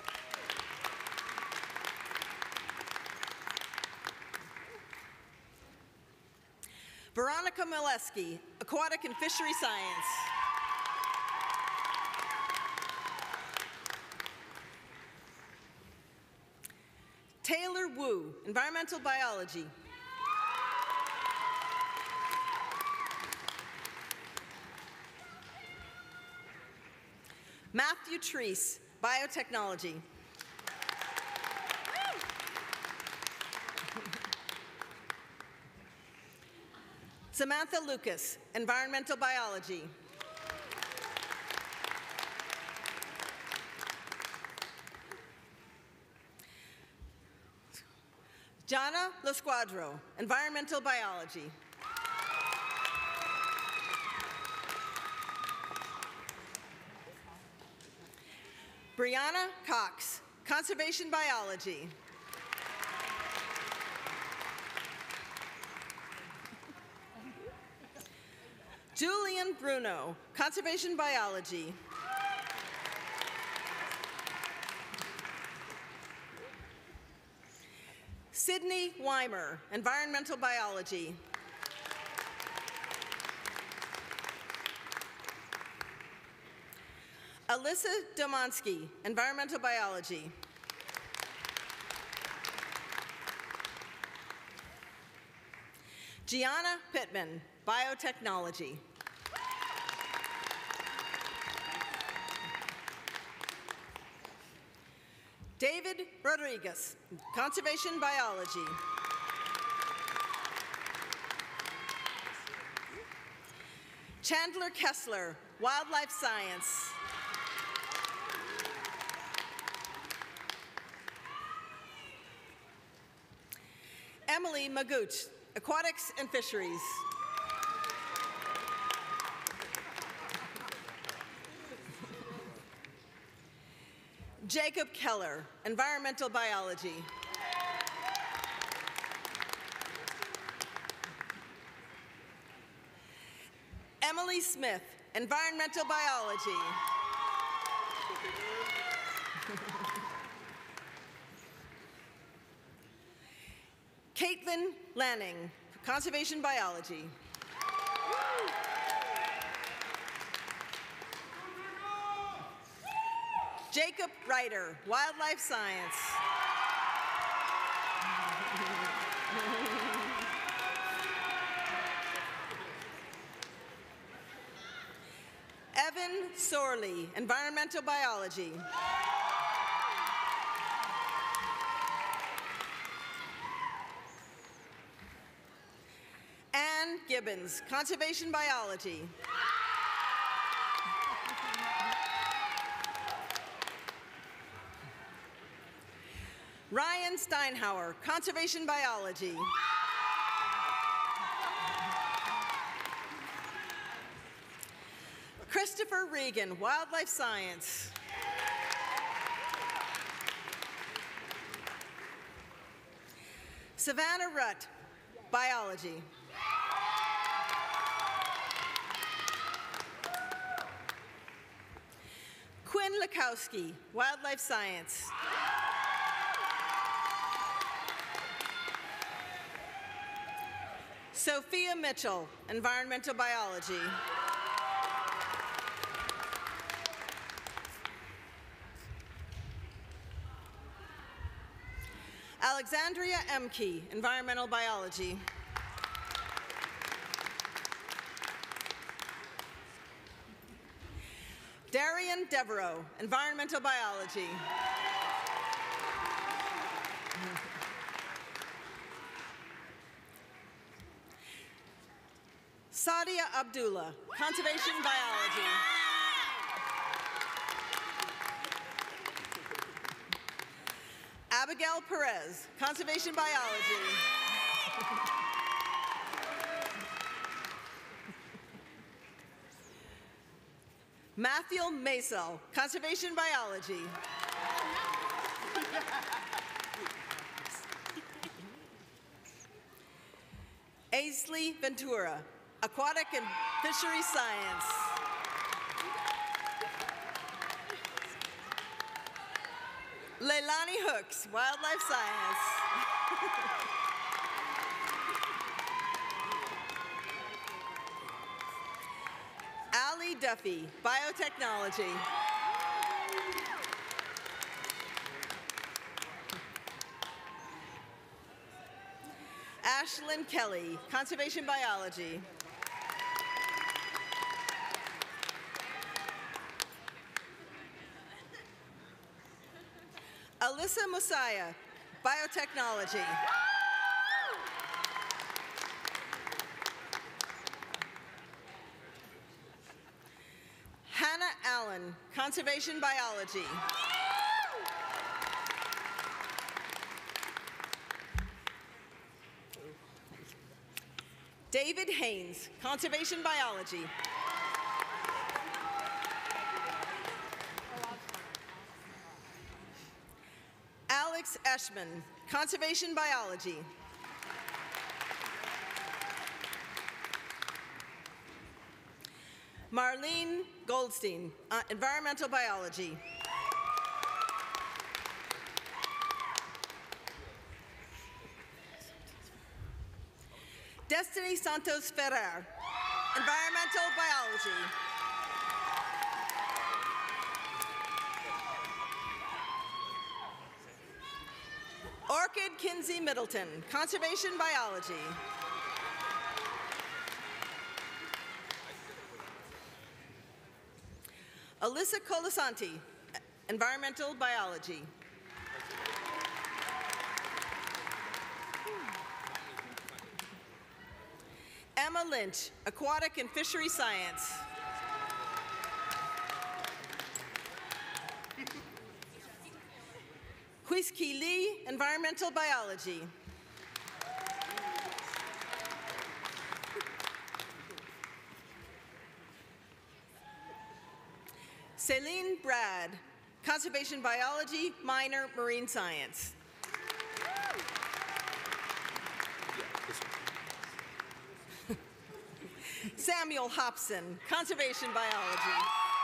Veronica Mileski, Aquatic and Fishery Science. Taylor Wu, Environmental Biology. Matthew Treese, biotechnology. Samantha Lucas, environmental biology. Jana Lasquadro, environmental biology. Brianna Cox, conservation biology. Julian Bruno, conservation biology. Sydney Weimer, environmental biology. Alyssa Domonsky, environmental biology. Gianna Pittman, biotechnology. David Rodriguez, conservation biology. Chandler Kessler, wildlife science. Emily Magooch, aquatics and fisheries. Jacob Keller, environmental biology. Emily Smith, environmental biology. Caitlin Lanning, conservation biology. Jacob Ryder, wildlife science. Evan Sorley, environmental biology. Ann Gibbons, conservation biology. Ryan Steinhauer, conservation biology. Christopher Regan, wildlife science. Savannah Rutt, biology. Quinn Lukowski, wildlife science. Sophia Mitchell, environmental biology. Alexandria Emke, environmental biology. Darian Devereaux, environmental biology. Sadia Abdullah, conservation biology. Abigail Perez, conservation biology. Matthew Maisel, conservation biology. Aisley Ventura, aquatic and fishery science. Leilani Hooks, wildlife science. Ali Duffy, biotechnology. Ashlyn Kelly, conservation biology. Alyssa Musaya, biotechnology. Hannah Allen, conservation biology. David Haynes, conservation biology. Alex Eshman, conservation biology. Marlene Goldstein, environmental biology. Destiny Santos Ferrer, environmental biology. Orchid Kinsey Middleton, conservation biology. Alyssa Colasanti, environmental biology. Emma Lynch, aquatic and fishery science. Huiski Lee, environmental biology. Celine Brad, conservation biology, minor marine science. Samuel Hobson, conservation biology.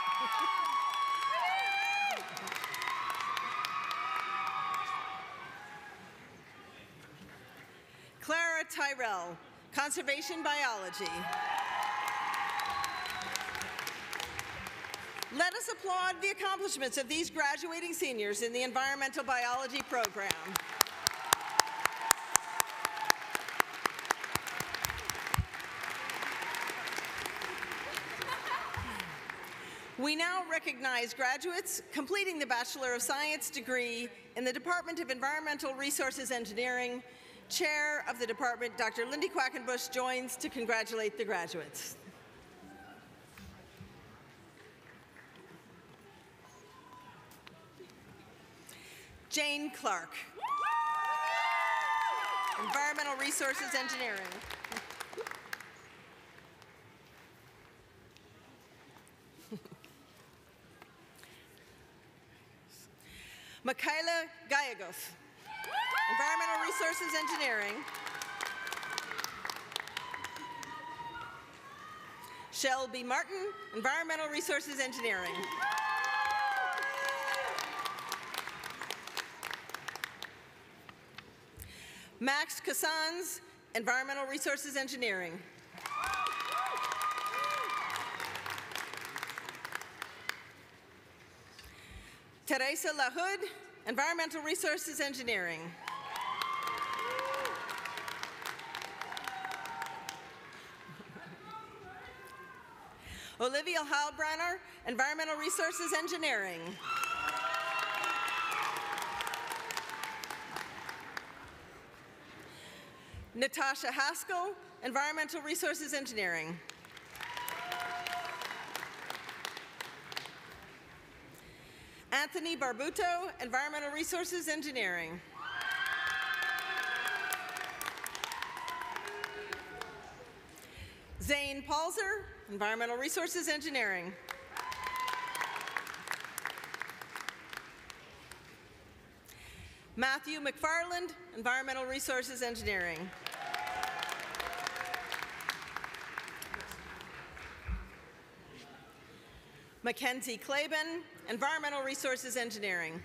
Clara Tyrell, conservation biology. Let us applaud the accomplishments of these graduating seniors in the environmental biology program. We now recognize graduates completing the Bachelor of Science degree in the Department of Environmental Resources Engineering. Chair of the department, Dr. Lindy Quackenbush, joins to congratulate the graduates. Jane Clark, Environmental Resources Engineering. Michaela Gallegos, Environmental Resources Engineering. Shelby Martin, Environmental Resources Engineering. Max Cassans, Environmental Resources Engineering. Teresa LaHood, Environmental Resources Engineering. Olivia Heilbrenner, Environmental Resources Engineering. Natasha Haskell, Environmental Resources Engineering. Anthony Barbuto, Environmental Resources Engineering. Zane Palzer, Environmental Resources Engineering. Matthew McFarland, Environmental Resources Engineering. Mackenzie Claben, Environmental Resources Engineering.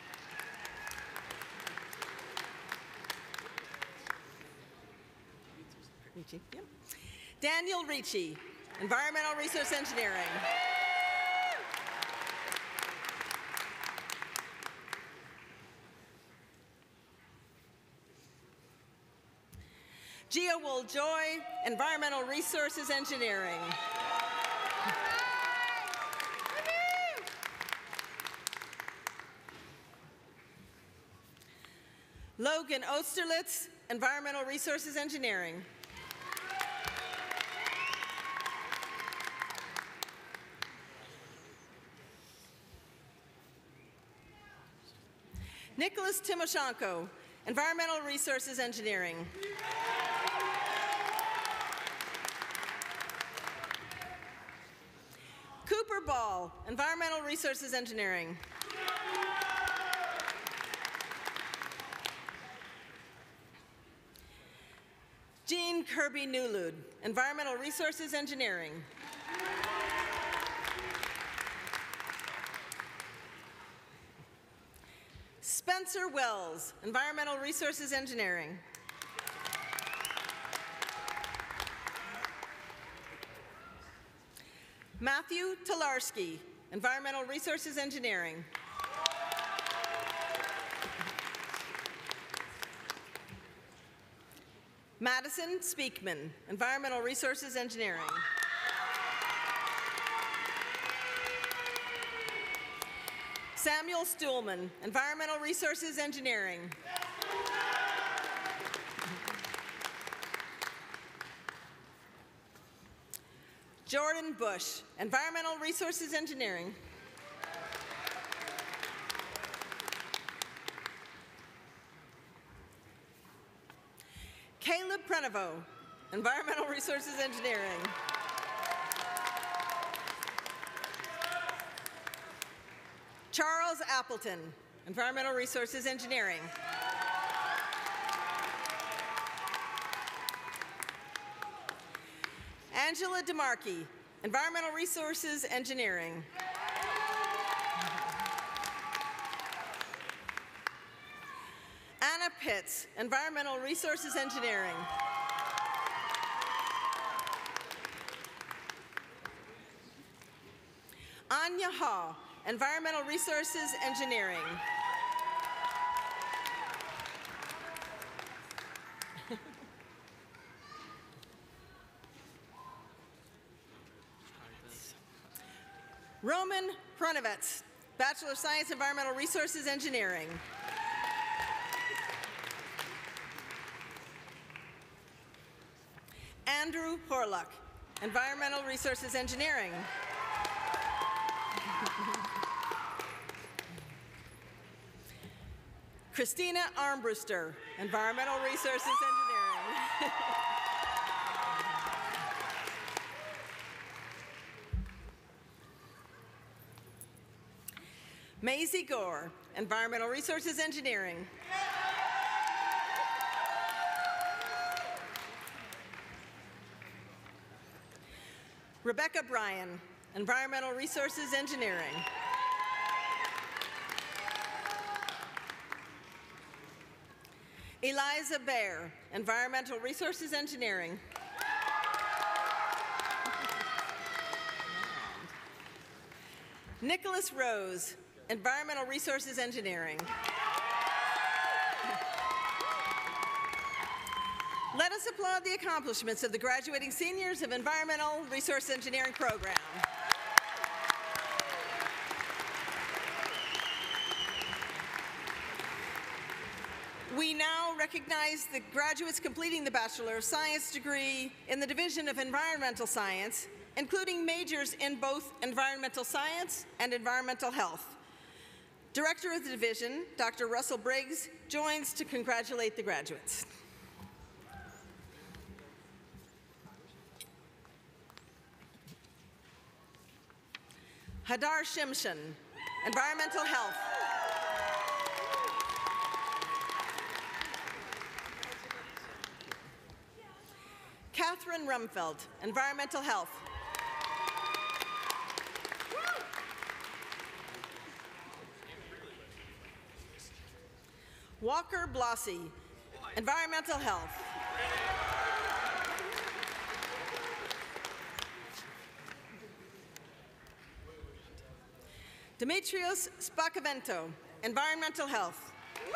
Ricci, yep. Daniel Ricci, Environmental Resource Engineering. Gia Wool-Joy, Environmental Resources Engineering. Logan Osterlitz, Environmental Resources Engineering. Nicholas Timoshenko, Environmental Resources Engineering. Cooper Ball, Environmental Resources Engineering. Jean Kirby Newlud, Environmental Resources Engineering. Spencer Wells, Environmental Resources Engineering. Matthew Tolarski, Environmental Resources Engineering. Madison Speakman, Environmental Resources Engineering. Samuel Stuhlman, Environmental Resources Engineering. Jordan Bush, Environmental Resources Engineering. Caleb Prenovo, Environmental Resources Engineering. Charles Appleton, Environmental Resources Engineering. Angela DeMarchi, Environmental Resources Engineering. Anna Pitts, Environmental Resources Engineering. Anya Ha, Environmental Resources Engineering. Roman Pronovets, Bachelor of Science, Environmental Resources Engineering. Andrew Horluck, Environmental Resources Engineering. Christina Armbruster, Environmental Resources Engineering. Maisie Gore, Environmental Resources Engineering. Rebecca Bryan, Environmental Resources Engineering. Eliza Baer, Environmental Resources Engineering. Nicholas Rose, Environmental Resources Engineering. Let us applaud the accomplishments of the graduating seniors of Environmental Resource Engineering program. We now recognize the graduates completing the Bachelor of Science degree in the Division of Environmental Science, including majors in both environmental science and environmental health. Director of the division, Dr. Russell Briggs, joins to congratulate the graduates. Hadar Shimshan, Environmental Health. Catherine Rumfeld, Environmental Health. Walker Blossy, Environmental Health. Demetrios Spakavento, Environmental Health.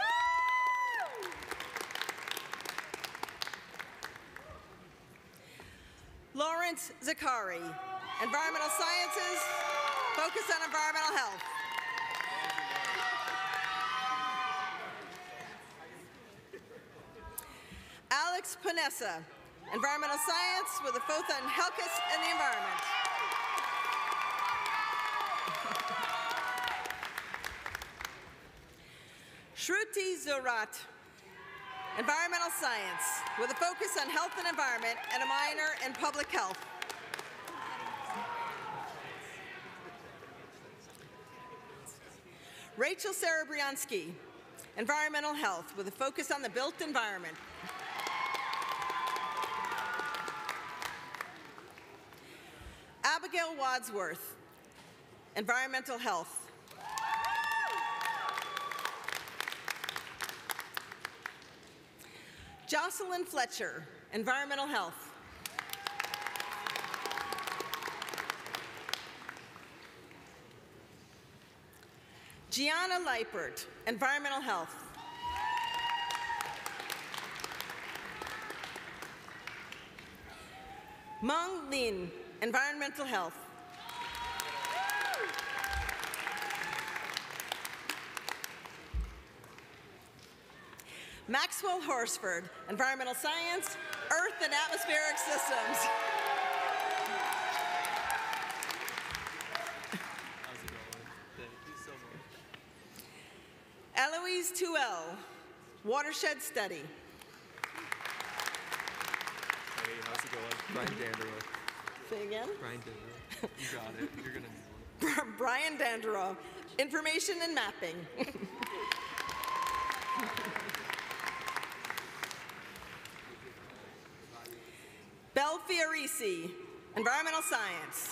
Lawrence Zakari, Environmental Sciences, focus on environmental health. Alex Panessa, environmental science with a focus on HELCUS and the environment. Shruti Zorat, environmental science with a focus on health and environment and a minor in public health. Rachel Sarabriansky, environmental health with a focus on the built environment. Abigail Wadsworth, environmental health. Jocelyn Fletcher, environmental health. Gianna Leipert, environmental health. Meng Lin, environmental health. Maxwell Horsford, environmental science, earth and atmospheric systems. How's it going? Thank you so much. Eloise Tuel, watershed study. Hey, how's it going? Brian Dandera. Say again? Brian Dandera. You got it. You're gonna need one. Brian Dandera, information and mapping. Belle Fiorisi, environmental science.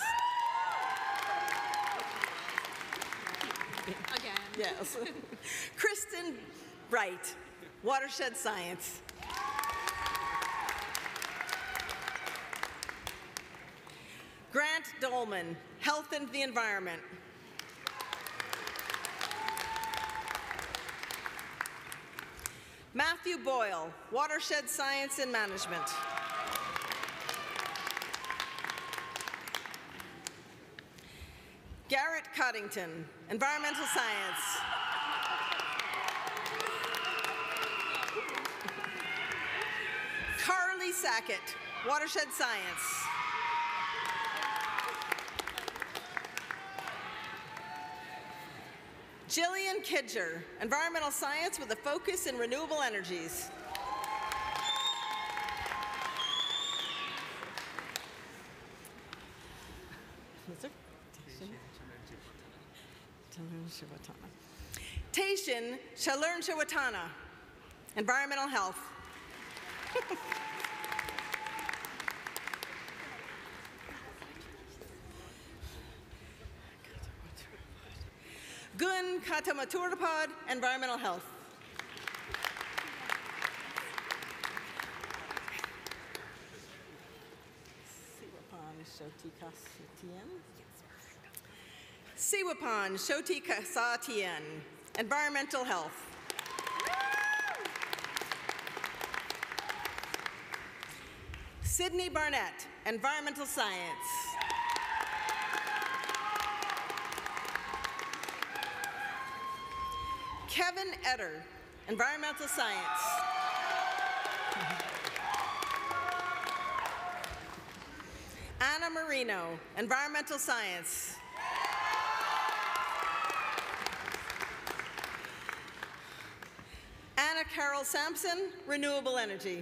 Again. Yes. Kristen Wright, watershed science. Grant Dolman, health and the environment. Matthew Boyle, watershed science and management. Garrett Coddington, environmental science. Carly Sackett, watershed science. Jillian Kidger, environmental science with a focus in renewable energies. Taishin Shalern Shawatana, environmental health. Gun Katamaturapad, environmental health. Siwapan Shoti Kasatian, environmental health. Sydney Barnett, environmental science. Kevin Etter, environmental science. Anna Marino, environmental science. Anna Carol Sampson, renewable energy.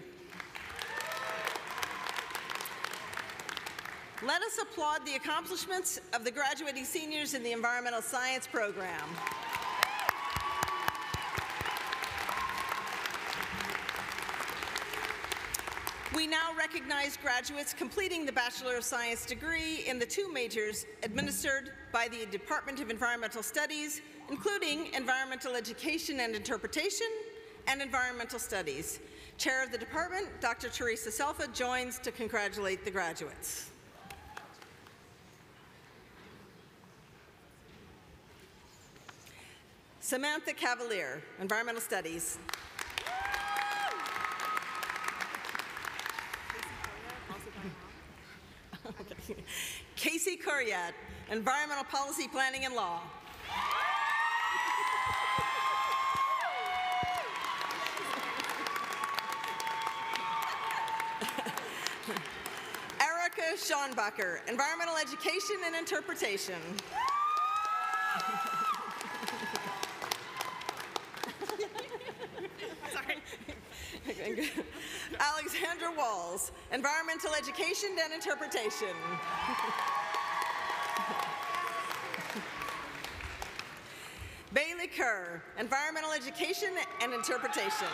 Let us applaud the accomplishments of the graduating seniors in the environmental science program. We now recognize graduates completing the Bachelor of Science degree in the two majors administered by the Department of Environmental Studies, including Environmental Education and Interpretation and Environmental Studies. Chair of the department, Dr. Teresa Selfa, joins to congratulate the graduates. Samantha Cavalier, Environmental Studies. Casey Kuryat, Environmental Policy Planning and Law. Schonbacher, Environmental Education and Interpretation. Sorry. Alexandra Walls, Environmental Education and Interpretation. Bailey Kerr, Environmental Education and Interpretation.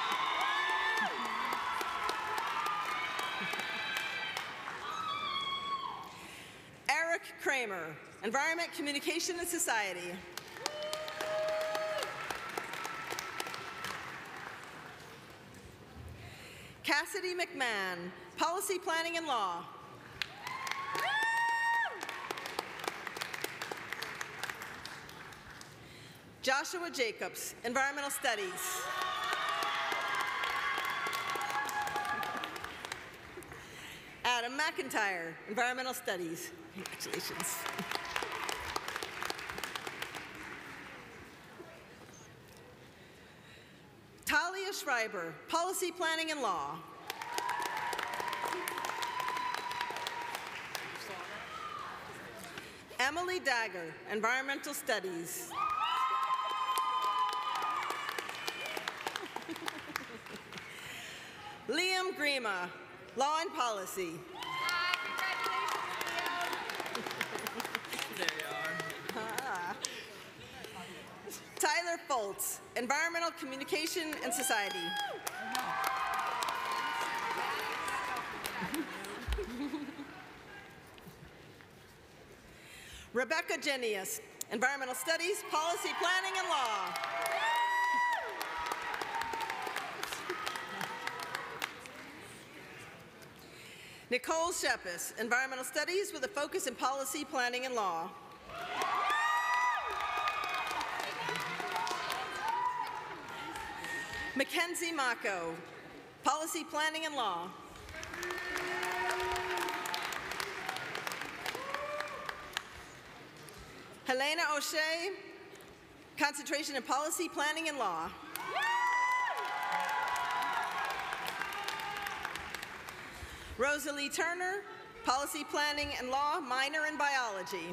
Eric Kramer, Environment, Communication, and Society. Cassidy McMahon, Policy, Planning, and Law. Joshua Jacobs, Environmental Studies. Adam McIntyre, Environmental Studies. Congratulations. Talia Schreiber, Policy, Planning, and Law. Emily Dagger, Environmental Studies. Liam Grima, Law and Policy. There you are. Tyler Foltz, Environmental Communication and Society. Rebecca Genius, Environmental Studies, Policy, Planning, and Law. Nicole Shepis, Environmental Studies with a focus in Policy, Planning, and Law. Mackenzie Mako, Policy, Planning, and Law. Helena O'Shea, concentration in Policy, Planning, and Law. Rosalie Turner, Policy, Planning, and Law, minor in Biology.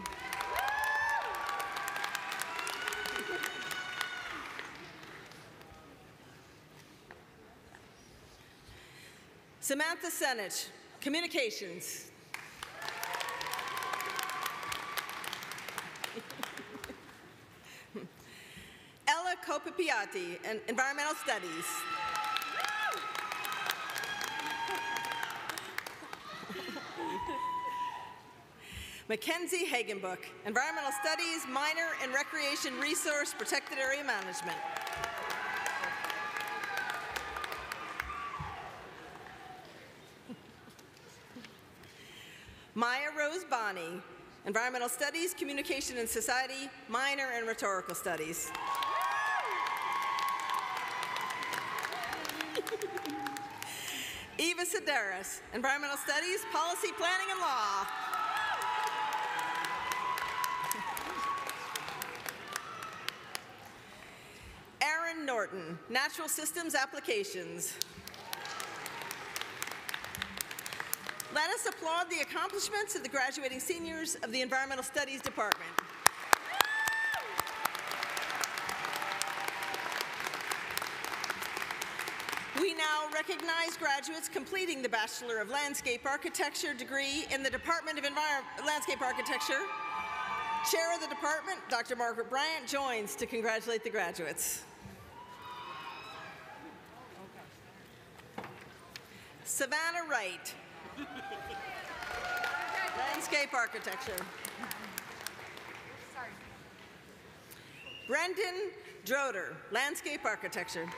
Samantha Senich, Communications. Ella Copipiati, Environmental Studies. Mackenzie Hagenbuck, Environmental Studies, minor in Recreation Resource Protected Area Management. Maya Rose Bonney, Environmental Studies, Communication and Society, minor in Rhetorical Studies. Eva Sedaris, Environmental Studies, Policy, Planning, and Law. Aaron Norton, Natural Systems Applications. Let us applaud the accomplishments of the graduating seniors of the Environmental Studies Department. We now recognize graduates completing the Bachelor of Landscape Architecture degree in the Department of Landscape Architecture. Chair of the department, Dr. Margaret Bryant, joins to congratulate the graduates. Savannah Wright, Landscape Architecture. Brendan Droder, Landscape Architecture.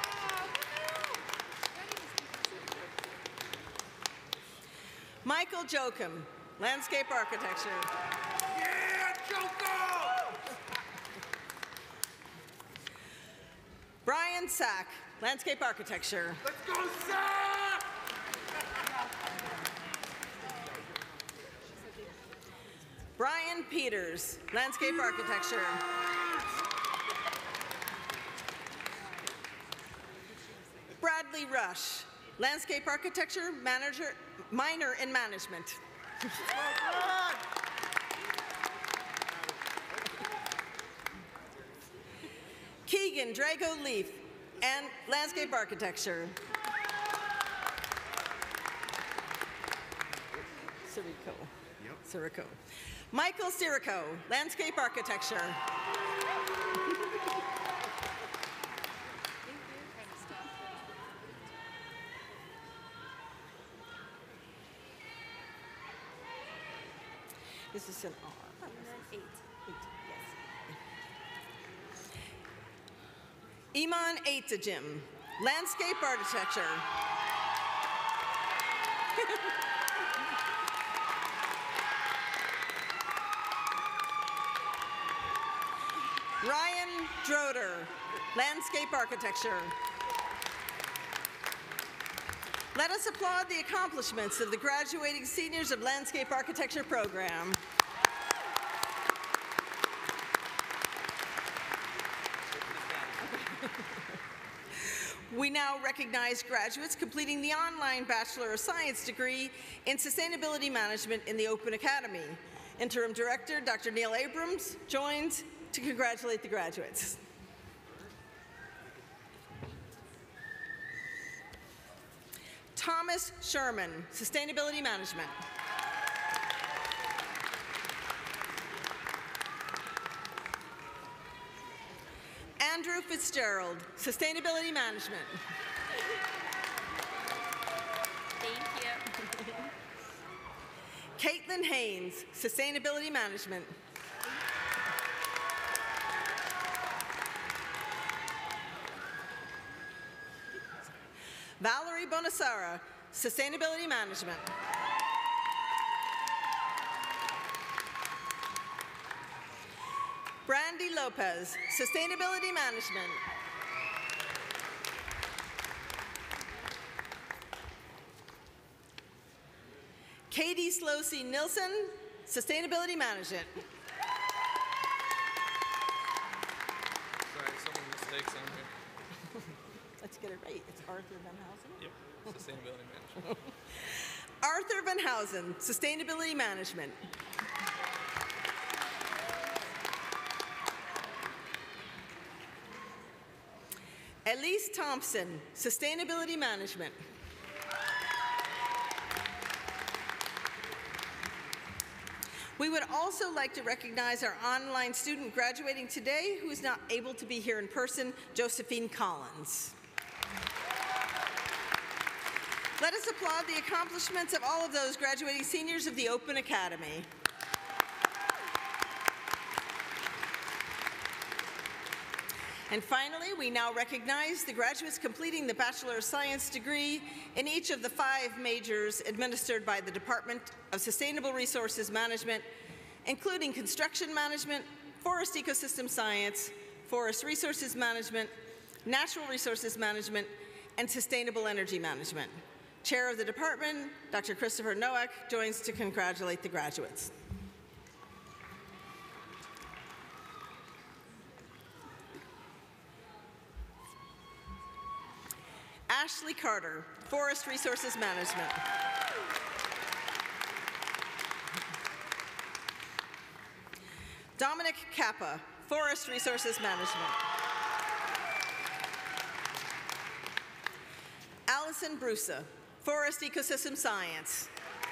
Michael Jokum, Landscape Architecture. Yeah, Joko! Brian Sack, Landscape Architecture. Let's go, Sack! Brian Peters, Landscape Architecture. Bradley Rush, Landscape Architecture, minor in Management. Keegan Drago Leaf and Landscape Architecture. Sirico. Michael Sirico, Landscape Architecture. This is an R. 8. Yes. Iman Aitajim, Landscape Architecture. Ryan Droder, Landscape Architecture. Let us applaud the accomplishments of the graduating seniors of Landscape Architecture program. We now recognize graduates completing the online Bachelor of Science degree in Sustainability Management in the Open Academy. Interim Director, Dr. Neil Abrams, joins to congratulate the graduates. Thomas Sherman, Sustainability Management. Andrew Fitzgerald, Sustainability Management. Thank you. Caitlin Haynes, Sustainability Management. Valerie Bonasara, Sustainability Management. Brandy Lopez, Sustainability Management. Katie Slosey Nilsson, Sustainability Management. Sorry, someone mistakes on here. Let's get it right. It's Arthur Van Housen? Yep, sustainability management. Arthur Van Housen, Sustainability Management. Elise Thompson, Sustainability Management. We would also like to recognize our online student graduating today who is not able to be here in person, Josephine Collins. Let us applaud the accomplishments of all of those graduating seniors of the Open Academy. And finally, we now recognize the graduates completing the Bachelor of Science degree in each of the 5 majors administered by the Department of Sustainable Resources Management, including Construction Management, Forest Ecosystem Science, Forest Resources Management, Natural Resources Management, and Sustainable Energy Management. Chair of the department, Dr. Christopher Nowak, joins to congratulate the graduates. Ashley Carter, Forest Resources Management. Dominic Kappa, Forest Resources Management. Allison Brusa, Forest Ecosystem Science.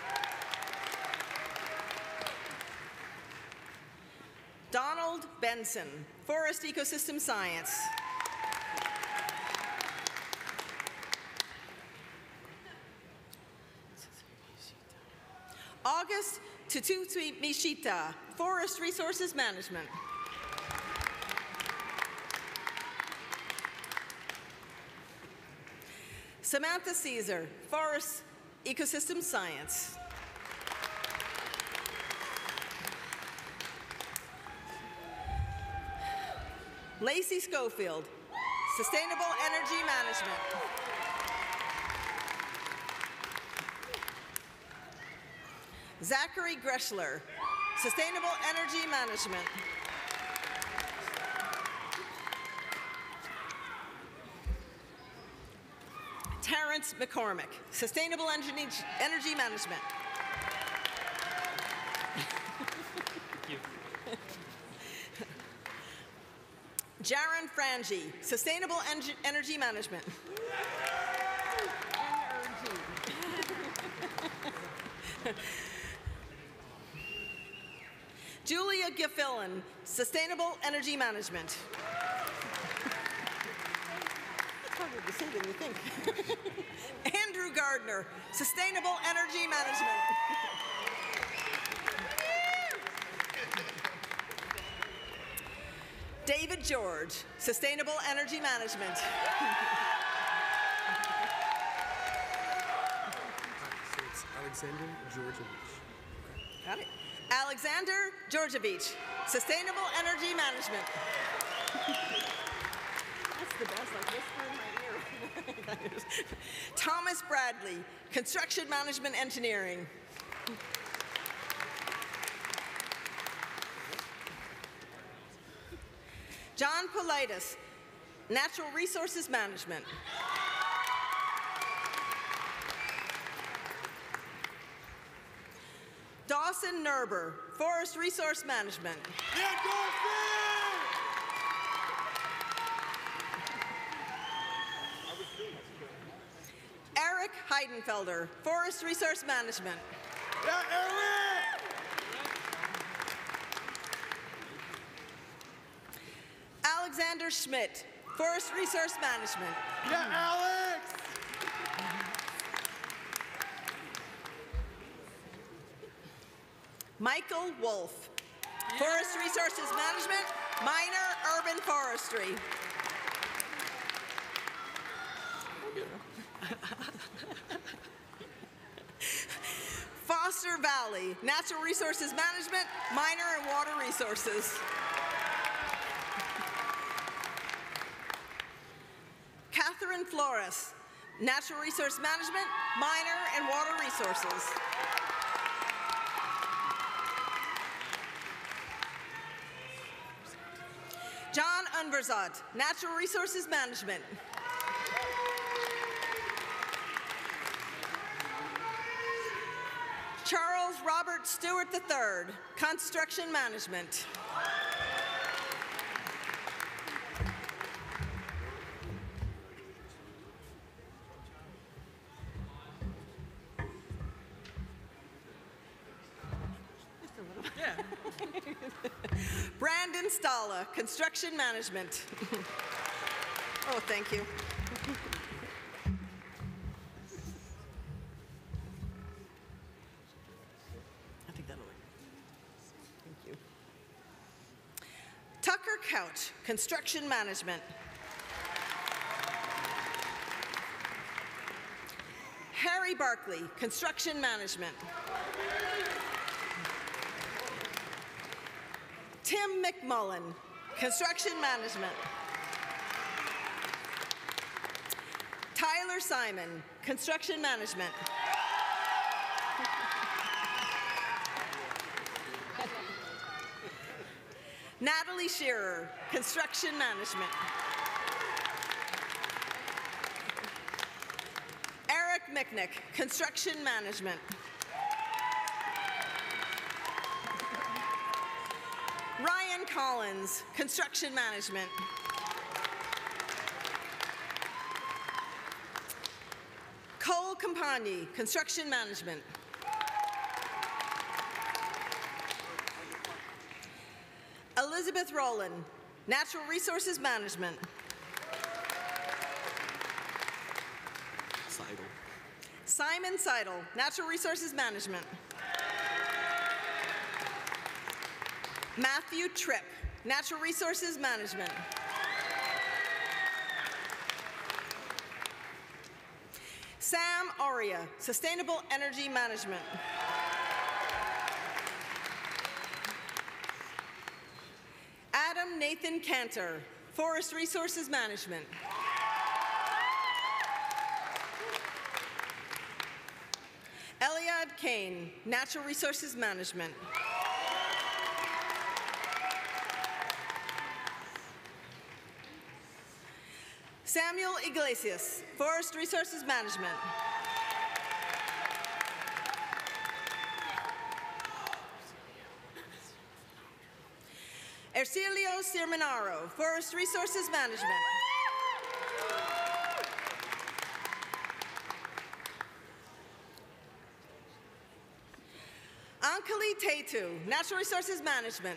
Donald Benson, Forest Ecosystem Science. August Tututsi Mishita, Forest Resources Management. Samantha Caesar, Forest Ecosystem Science. Lacey Schofield, Sustainable Energy Management. Zachary Greschler, Sustainable Energy Management. Terrence McCormick, Sustainable Energy Management. Jaron Frangi, Sustainable Energy Management. Julia Giffillan, Sustainable Energy Management. That's harder to say than you think. Andrew Gardner, Sustainable Energy Management. David George, Sustainable Energy Management. So it's Alexander Georgievich. Got it. Alexander Georgievich, Sustainable Energy Management. That's the best, like whisper in my ear. Thomas Bradley, Construction Management Engineering. John Politis, Natural Resources Management. Dawson Nerber, Forest Resource Management. Yeah, Dawson! Eric Heidenfelder, Forest Resource Management. Yeah, Eric! Alexander Schmidt, Forest Resource Management. Yeah, Alex! Michael Wolf, Forest Resources Management, Minor Urban Forestry. Foster Valley, Natural Resources Management, Minor and Water Resources. Catherine Flores, Natural Resource Management, Minor and Water Resources. John Unverzat, Natural Resources Management. Charles Robert Stewart III, Construction Management. Brandon Stala, Construction Management. Oh, thank you. I think that'll work. Thank you. Tucker Couch, Construction Management. Harry Barkley, Construction Management. Tim McMullen, Construction Management. Tyler Simon, Construction Management. Natalie Shearer, Construction Management. Eric Micknick, Construction Management. Ryan Collins, Construction Management. Cole Campagni, Construction Management. Elizabeth Rowland, Natural Resources Management. Seidel. Simon Seidel, Natural Resources Management. Matthew Tripp, Natural Resources Management. Sam Aurea, Sustainable Energy Management. Adam Nathan Cantor, Forest Resources Management. Eliad Kane, Natural Resources Management. Samuel Iglesias, Forest Resources Management. Ercilio Cirminaro, Forest Resources Management. Ankali Tetu, Natural Resources Management.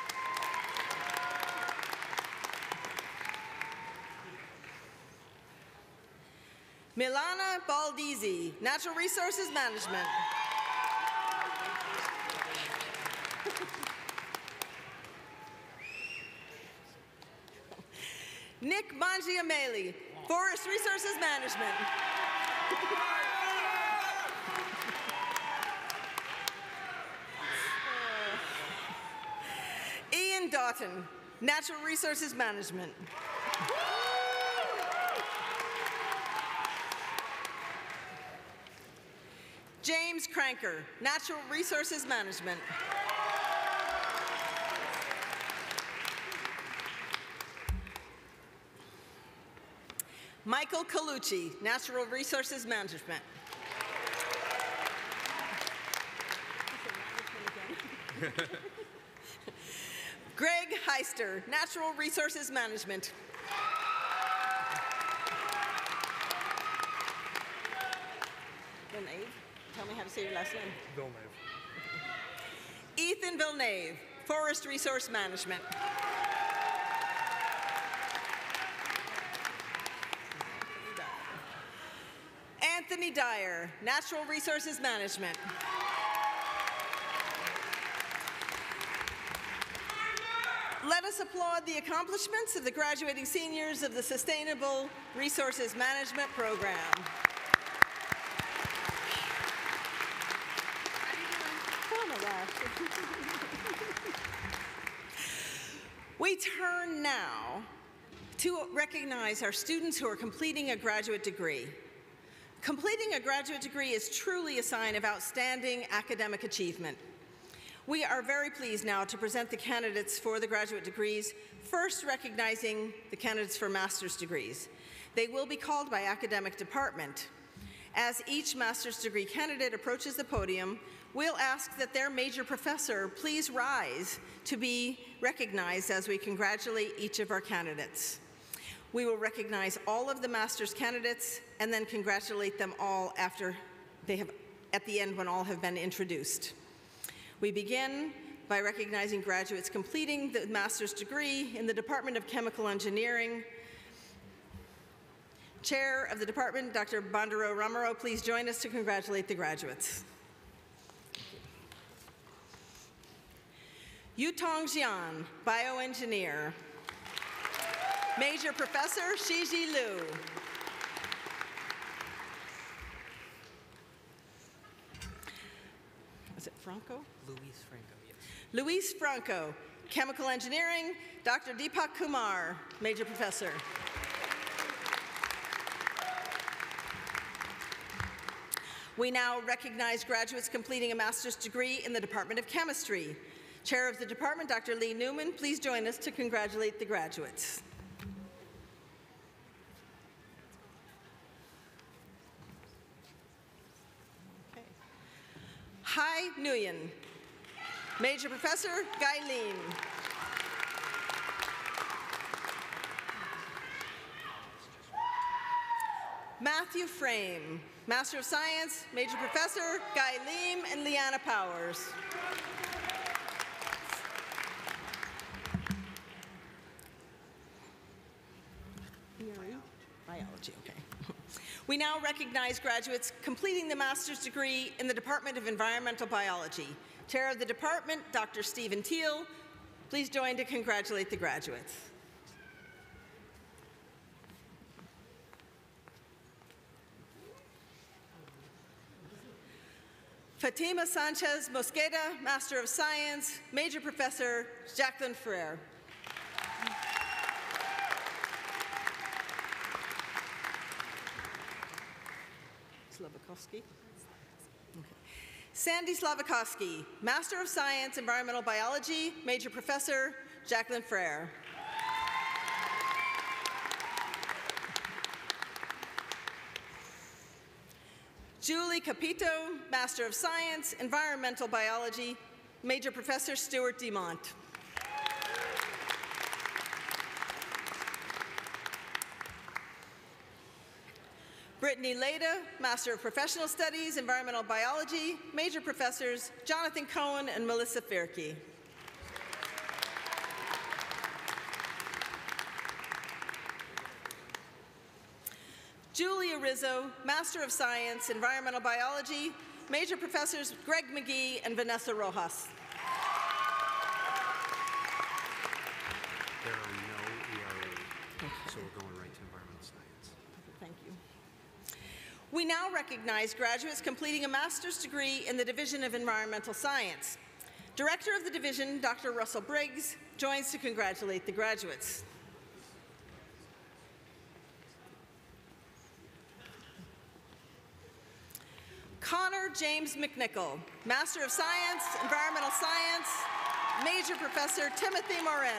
Milana Baldizzi, Natural Resources Management. Nick Mangiameli, Forest Resources Management. Ian Doughton, Natural Resources Management. James Cranker, Natural Resources Management. Michael Colucci, Natural Resources Management. Greg Heister, Natural Resources Management. Villeneuve, tell me how to say your last name. Villeneuve. Ethan Villeneuve, Forest Resource Management. Anthony Dyer, Natural Resources Management. Let us applaud the accomplishments of the graduating seniors of the Sustainable Resources Management Program. Oh my gosh. We turn now to recognize our students who are completing a graduate degree. Completing a graduate degree is truly a sign of outstanding academic achievement. We are very pleased now to present the candidates for the graduate degrees, first recognizing the candidates for master's degrees. They will be called by academic department. As each master's degree candidate approaches the podium, we'll ask that their major professor please rise to be recognized as we congratulate each of our candidates. We will recognize all of the master's candidates and then congratulate them all after they have, at the end when all have been introduced. We begin by recognizing graduates completing the master's degree in the Department of Chemical Engineering. Chair of the department, Dr. Bandaro Ramaro, please join us to congratulate the graduates. Yutong Jian, bioengineer. Major Professor Shiji Liu. Is it Franco? Luis Franco, yes. Luis Franco, chemical engineering. Dr. Deepak Kumar, Major Professor. We now recognize graduates completing a master's degree in the Department of Chemistry. Chair of the department, Dr. Lee Newman, please join us to congratulate the graduates. Okay. Hai Nguyen, Major Professor, Gai Lin. Matthew Frame, Master of Science, Major Professor, Guy Lim and Liana Powers. Biology, okay. We now recognize graduates completing the master's degree in the Department of Environmental Biology. Chair of the department, Dr. Stephen Teal, please join to congratulate the graduates. Fatima Sanchez Mosqueda, Master of Science, Major Professor, Jacqueline Ferrer. Slavikoski. Okay. Sandy Slavikoski, Master of Science, Environmental Biology, Major Professor, Jacqueline Ferrer. Julie Capito, Master of Science, Environmental Biology, Major Professor Stuart Demont. Brittany Leda, Master of Professional Studies, Environmental Biology, Major Professors Jonathan Cohen and Melissa Firke. Julia Rizzo, Master of Science, Environmental Biology, Major Professors Greg McGee and Vanessa Rojas. There are no ERA, so we're going right to environmental science. Thank you. We now recognize graduates completing a master's degree in the Division of Environmental Science. Director of the division, Dr. Russell Briggs, joins to congratulate the graduates. Connor James McNichol, Master of Science, Environmental Science, Major Professor Timothy Morin.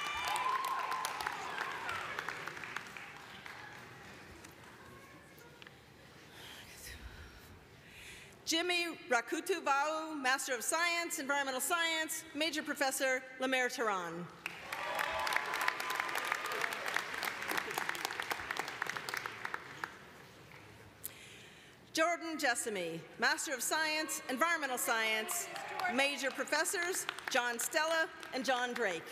Jimmy Rakutuvau, Master of Science, Environmental Science, Major Professor Lamer Tehran. Jordan Jessamy, Master of Science, Environmental Science, Major Professors John Stella and John Drake.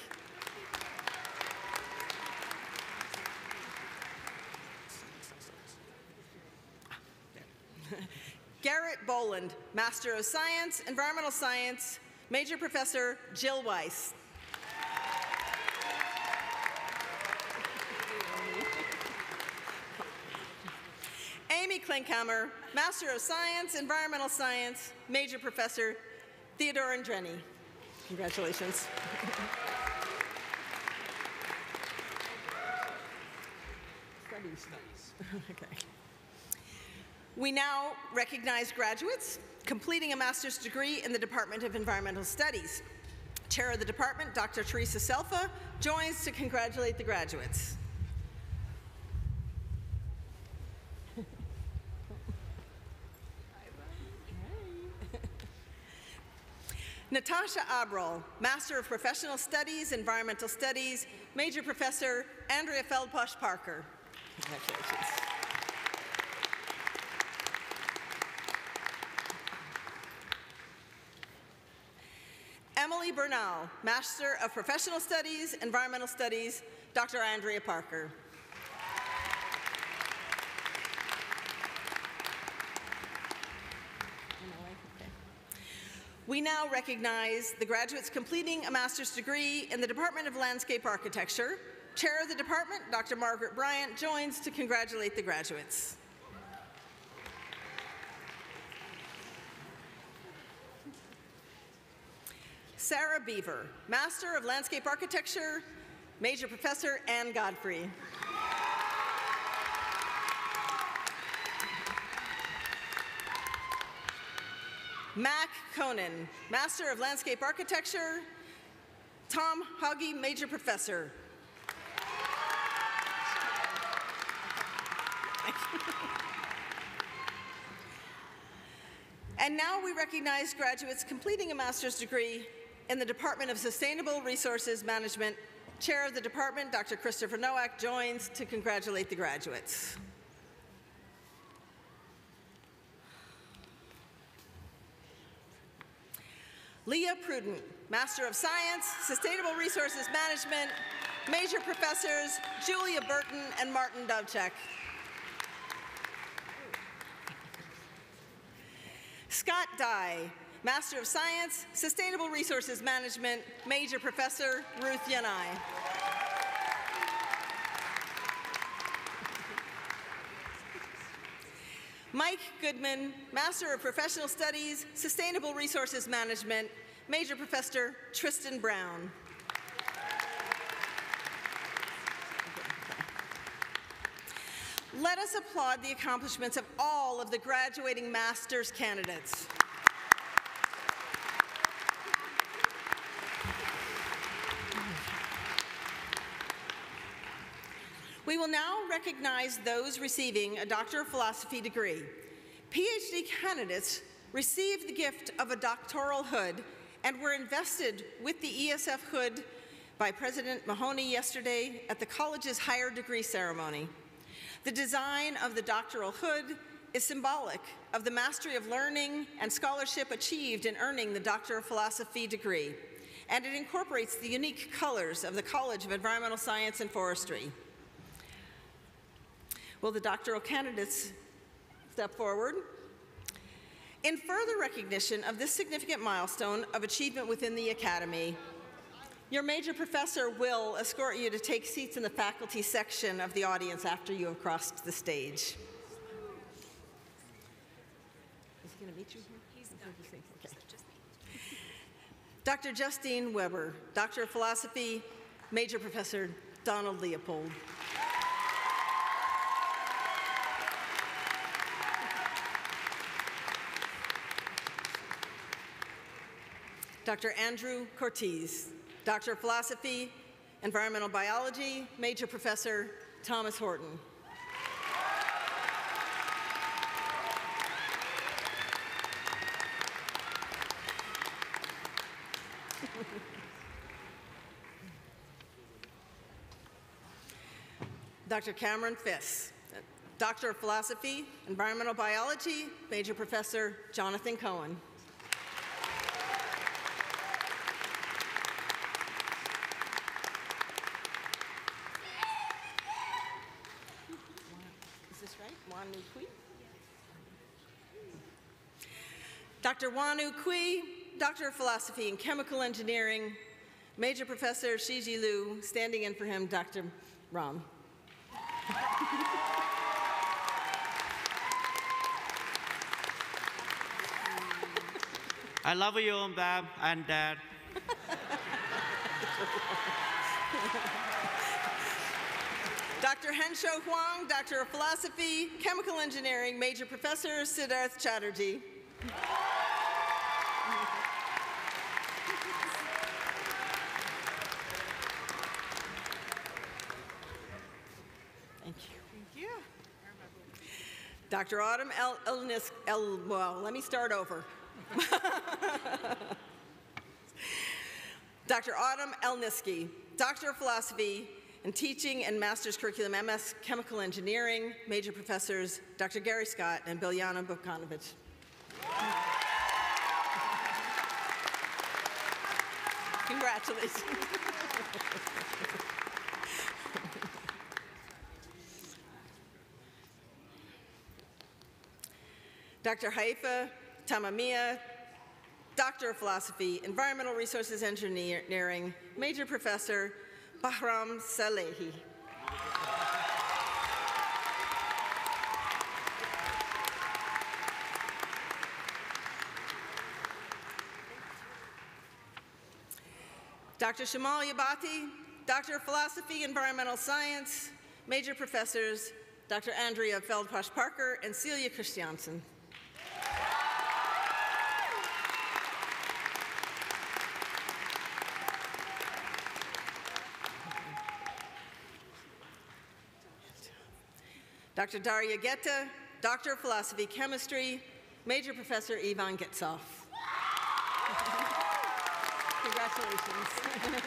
Garrett Boland, Master of Science, Environmental Science, Major Professor Jill Weiss. Amy Klinkhammer, Master of Science, Environmental Science, Major Professor Theodore Andreni. Congratulations. Studies. Okay. We now recognize graduates completing a master's degree in the Department of Environmental Studies. Chair of the department, Dr. Teresa Selfa, joins to congratulate the graduates. Natasha Abrol, Master of Professional Studies, Environmental Studies, Major Professor Andrea Feldposh Parker. Congratulations. Emily Bernal, Master of Professional Studies, Environmental Studies, Dr. Andrea Parker. We now recognize the graduates completing a master's degree in the Department of Landscape Architecture. Chair of the department, Dr. Margaret Bryant, joins to congratulate the graduates. Sarah Beaver, Master of Landscape Architecture, Major Professor Ann Godfrey. Mac Conan, Master of Landscape Architecture, Tom Hoggy, Major Professor. And now we recognize graduates completing a master's degree in the Department of Sustainable Resources Management. Chair of the department, Dr. Christopher Nowak, joins to congratulate the graduates. Leah Prudent, Master of Science, Sustainable Resources Management, Major Professors Julia Burton and Martin Dovchek. Scott Dye, Master of Science, Sustainable Resources Management, Major Professor Ruth Yanai. Mike Goodman, Master of Professional Studies, Sustainable Resources Management, Major Professor Tristan Brown. Let us applaud the accomplishments of all of the graduating master's candidates. We will now recognize those receiving a Doctor of Philosophy degree. PhD candidates received the gift of a doctoral hood and were invested with the ESF hood by President Mahoney yesterday at the college's higher degree ceremony. The design of the doctoral hood is symbolic of the mastery of learning and scholarship achieved in earning the Doctor of Philosophy degree, and it incorporates the unique colors of the College of Environmental Science and Forestry. Will the doctoral candidates step forward? In further recognition of this significant milestone of achievement within the Academy, your major professor will escort you to take seats in the faculty section of the audience after you have crossed the stage. Is he going to meet you here? He's not. Okay. Dr. Justine Weber, Doctor of Philosophy, Major Professor Donald Leopold. Dr. Andrew Cortez, Doctor of Philosophy, Environmental Biology, Major Professor Thomas Horton. Dr. Cameron Fiss, Doctor of Philosophy, Environmental Biology, Major Professor Jonathan Cohen. Dr. Wanu Kui, Doctor of Philosophy in Chemical Engineering, Major Professor Shiji Liu, standing in for him, Dr. Ram. I love you, Mom and Dad. Dr. Hensho Huang, Doctor of Philosophy, Chemical Engineering, Major Professor Siddharth Chatterjee. Thank you. Thank you. Dr. Autumn well, let me start over. Dr. Autumn Elnisky, Doctor of Philosophy in Teaching and Master's Curriculum, MS Chemical Engineering, Major Professors Dr. Gary Scott and Biljana Bukanovic. Congratulations. Dr. Haifa Tamamiya, Doctor of Philosophy, Environmental Resources Engineering, Major Professor Bahram Salehi. Dr. Shamal Yabati, Doctor of Philosophy, Environmental Science, Major Professors Dr. Andrea Feldposh-Parker and Celia Christiansen. Dr. Daria Geta, Doctor of Philosophy, Chemistry, Major Professor Ivan Getsov. Congratulations.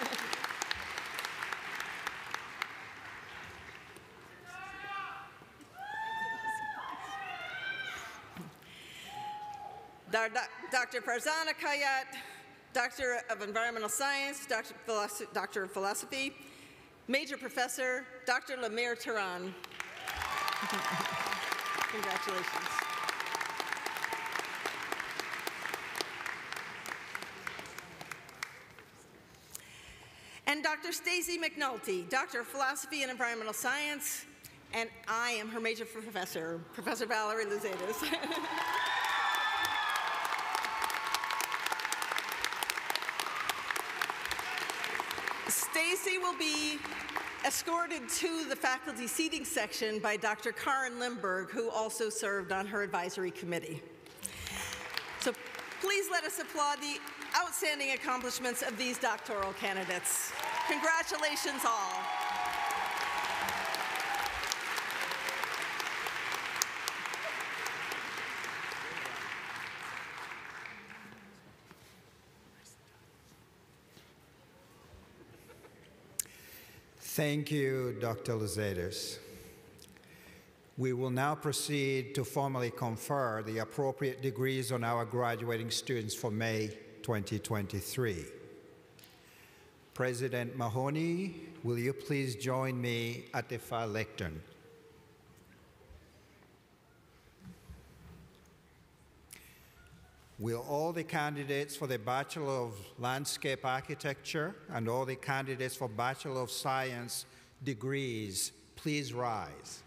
Dr. Farzana Kayat, Doctor of Environmental Science, Doctor of Philosophy, Major Professor, Dr. Lamir Tehran. Congratulations. And Dr. Stacy McNulty, Doctor of Philosophy and Environmental Science, and I am her major professor, Professor Valerie Luzatis. Stacy will be escorted to the faculty seating section by Dr. Karen Limberg, who also served on her advisory committee. So please let us applaud the outstanding accomplishments of these doctoral candidates. Congratulations all. Thank you, Dr. Luzatis. We will now proceed to formally confer the appropriate degrees on our graduating students for May 2023. President Mahoney, will you please join me at the far lectern? Will all the candidates for the Bachelor of Landscape Architecture and all the candidates for Bachelor of Science degrees please rise?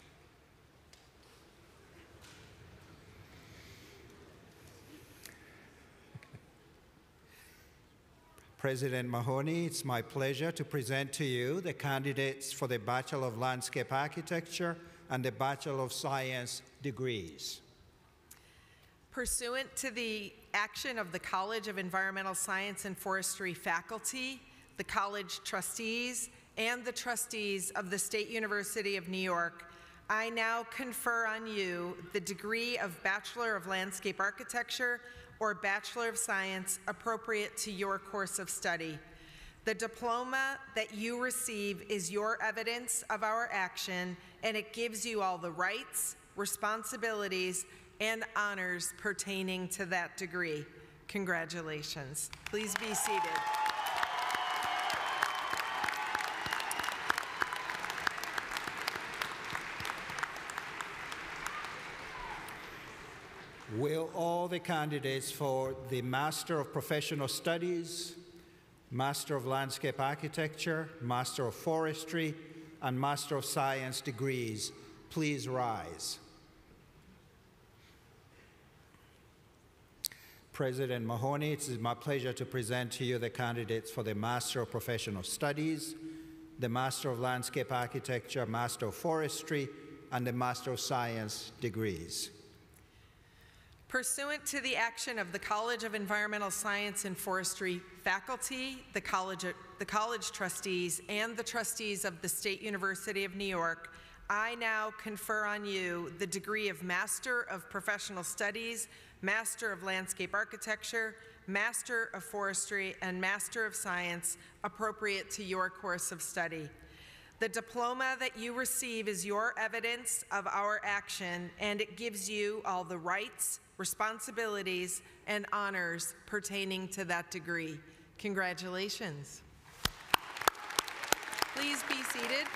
President Mahoney, it's my pleasure to present to you the candidates for the Bachelor of Landscape Architecture and the Bachelor of Science degrees. Pursuant to the action of the College of Environmental Science and Forestry faculty, the college trustees, and the trustees of the State University of New York, I now confer on you the degree of Bachelor of Landscape Architecture or Bachelor of Science appropriate to your course of study. The diploma that you receive is your evidence of our action, and it gives you all the rights, responsibilities, and honors pertaining to that degree. Congratulations. Please be seated. Will all the candidates for the Master of Professional Studies, Master of Landscape Architecture, Master of Forestry, and Master of Science degrees please rise? President Mahoney, it is my pleasure to present to you the candidates for the Master of Professional Studies, the Master of Landscape Architecture, Master of Forestry, and the Master of Science degrees. Pursuant to the action of the College of Environmental Science and Forestry faculty, the college trustees, and the trustees of the State University of New York, I now confer on you the degree of Master of Professional Studies, Master of Landscape Architecture, Master of Forestry, and Master of Science appropriate to your course of study. The diploma that you receive is your evidence of our action, and it gives you all the rights, responsibilities, and honors pertaining to that degree. Congratulations. Please be seated.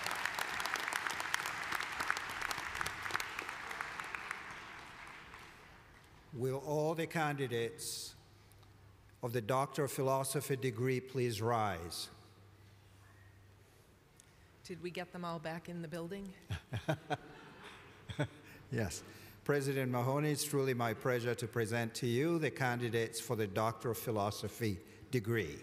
Will all the candidates of the Doctor of Philosophy degree please rise? Did we get them all back in the building? Yes. President Mahoney, it's truly my pleasure to present to you the candidates for the Doctor of Philosophy degree.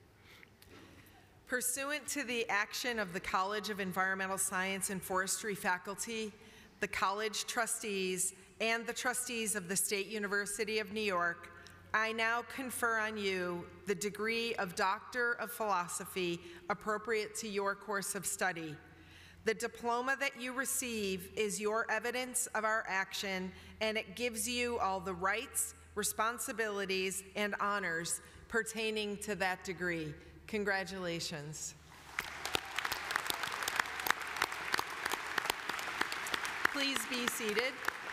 Pursuant to the action of the College of Environmental Science and Forestry faculty, the college trustees, and the trustees of the State University of New York, I now confer on you the degree of Doctor of Philosophy appropriate to your course of study. The diploma that you receive is your evidence of our action, and it gives you all the rights, responsibilities, and honors pertaining to that degree. Congratulations. Please be seated.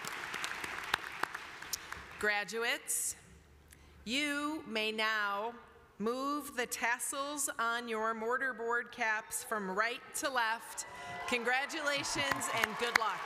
Graduates, you may now move the tassels on your mortarboard caps from right to left. Congratulations and good luck.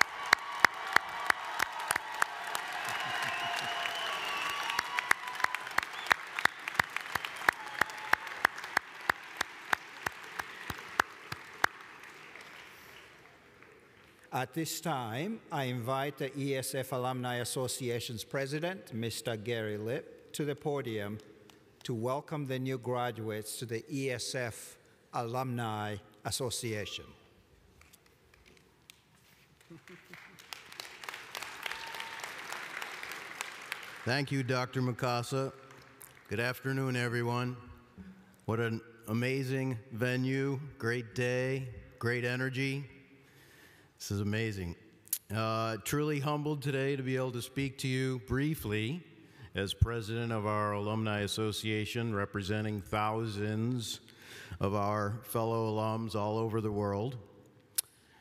At this time, I invite the ESF Alumni Association's president, Mr. Gary Lipp, to the podium to welcome the new graduates to the ESF Alumni Association. Thank you, Dr. Mukasa. Good afternoon, everyone. What an amazing venue, great day, great energy. This is amazing. Truly humbled today to be able to speak to you briefly as president of our Alumni Association, representing thousands of our fellow alums all over the world.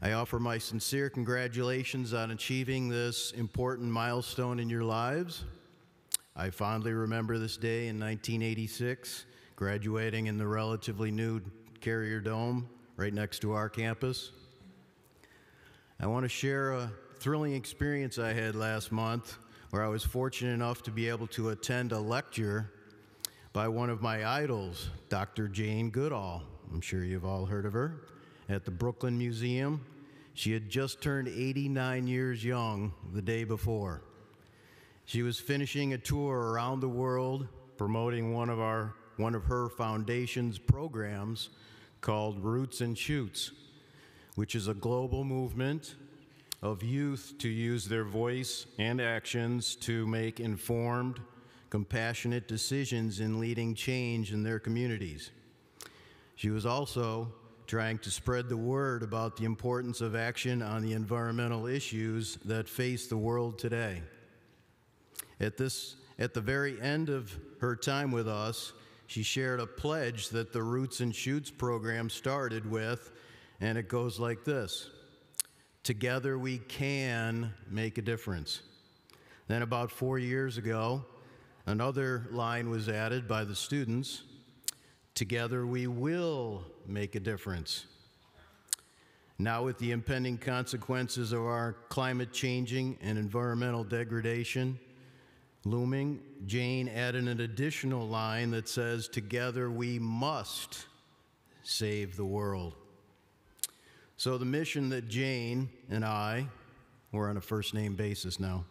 I offer my sincere congratulations on achieving this important milestone in your lives. I fondly remember this day in 1986, graduating in the relatively new Carrier Dome right next to our campus. I want to share a thrilling experience I had last month where I was fortunate enough to be able to attend a lecture by one of my idols, Dr. Jane Goodall. I'm sure you've all heard of her, at the Brooklyn Museum. She had just turned 89 years young the day before. She was finishing a tour around the world promoting one of her foundation's programs called Roots and Shoots, which is a global movement of youth to use their voice and actions to make informed, compassionate decisions in leading change in their communities. She was also trying to spread the word about the importance of action on the environmental issues that face the world today. At the very end of her time with us, she shared a pledge that the Roots and Shoots program started with, and it goes like this: together we can make a difference. Then about 4 years ago, another line was added by the students: together we will make a difference. Now, with the impending consequences of our climate changing and environmental degradation looming, Jane added an additional line that says, together we must save the world. So the mission that Jane and I, we're on a first name basis now,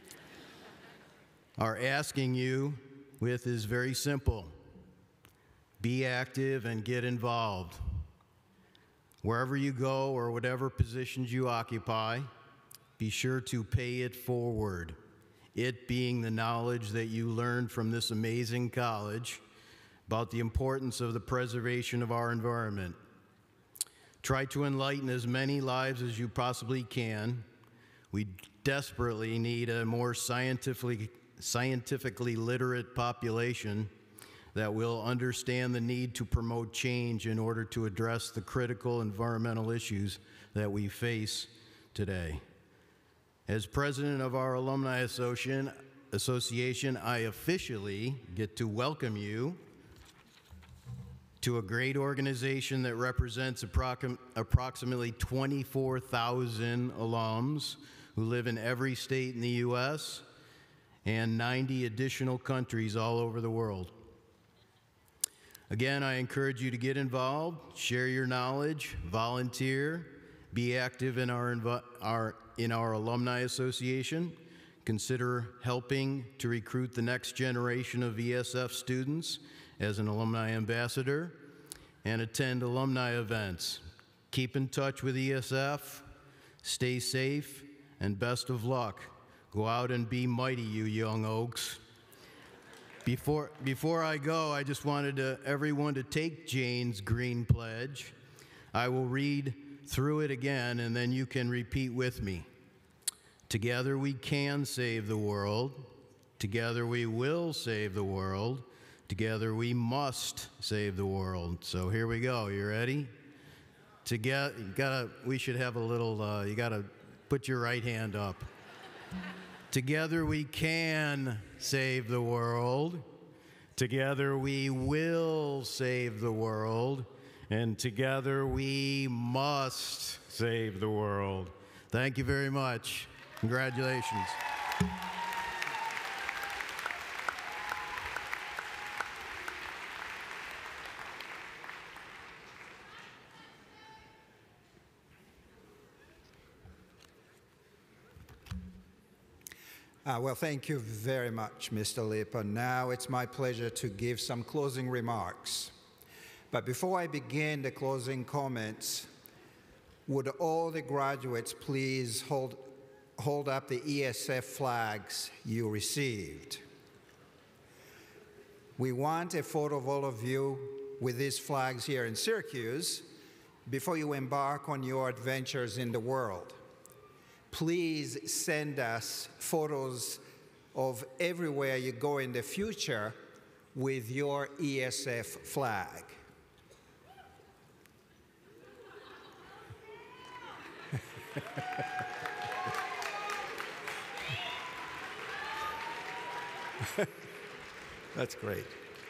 are asking you with is very simple. Be active and get involved. Wherever you go or whatever positions you occupy, be sure to pay it forward. It being the knowledge that you learned from this amazing college about the importance of the preservation of our environment. Try to enlighten as many lives as you possibly can. We desperately need a more scientifically literate population that will understand the need to promote change in order to address the critical environmental issues that we face today. As president of our Alumni Association, I officially get to welcome you to a great organization that represents approximately 24,000 alums who live in every state in the U.S. and 90 additional countries all over the world. Again, I encourage you to get involved, share your knowledge, volunteer, be active in our Alumni Association, consider helping to recruit the next generation of ESF students as an alumni ambassador, and attend alumni events. Keep in touch with ESF, stay safe, and best of luck. Go out and be mighty, you young oaks. Before I go, I just wanted everyone to take Jane's green pledge. I will read through it again, and then you can repeat with me. Together we can save the world. Together we will save the world. Together we must save the world. So here we go. You ready? We should have a little, you gotta put your right hand up. Together we can save the world. Together we will save the world. And together we must save the world. Thank you very much. Congratulations. Well, thank you very much, Mr. Lipa. Now it's my pleasure to give some closing remarks. But before I begin the closing comments, would all the graduates please hold up the ESF flags you received? We want a photo of all of you with these flags here in Syracuse before you embark on your adventures in the world. Please send us photos of everywhere you go in the future with your ESF flag. That's great.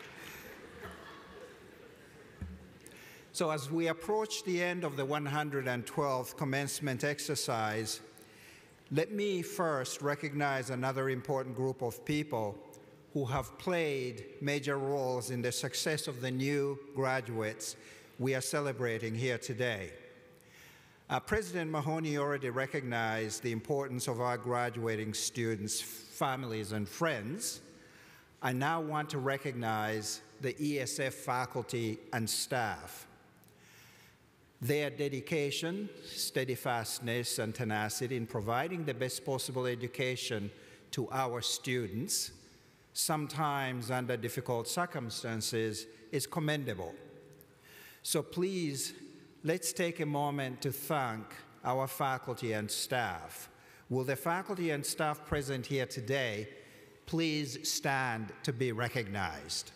So as we approach the end of the 112th commencement exercise, let me first recognize another important group of people who have played major roles in the success of the new graduates we are celebrating here today. President Mahoney already recognized the importance of our graduating students, families, and friends. I now want to recognize the ESF faculty and staff. Their dedication, steadfastness, and tenacity in providing the best possible education to our students, sometimes under difficult circumstances, is commendable. So please, let's take a moment to thank our faculty and staff. Will the faculty and staff present here today please stand to be recognized?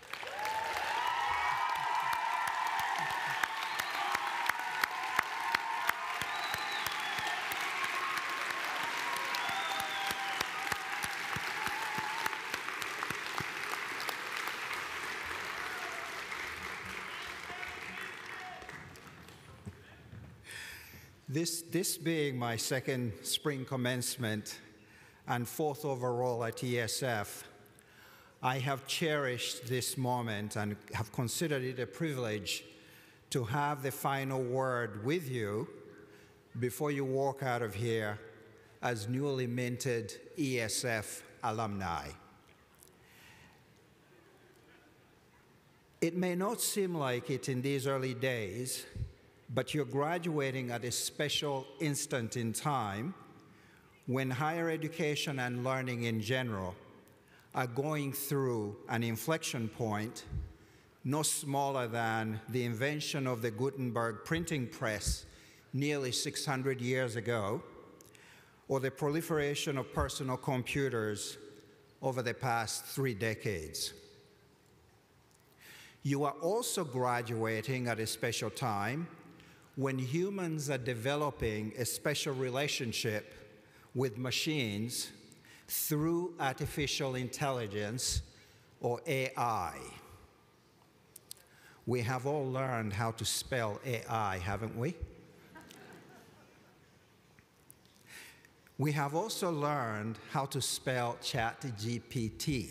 This being my second spring commencement and fourth overall at ESF, I have cherished this moment and have considered it a privilege to have the final word with you before you walk out of here as newly minted ESF alumni. It may not seem like it in these early days, but you're graduating at a special instant in time when higher education and learning in general are going through an inflection point no smaller than the invention of the Gutenberg printing press nearly 600 years ago, or the proliferation of personal computers over the past 3 decades. You are also graduating at a special time when humans are developing a special relationship with machines through artificial intelligence, or AI. We have all learned how to spell AI, haven't we? We have also learned how to spell ChatGPT,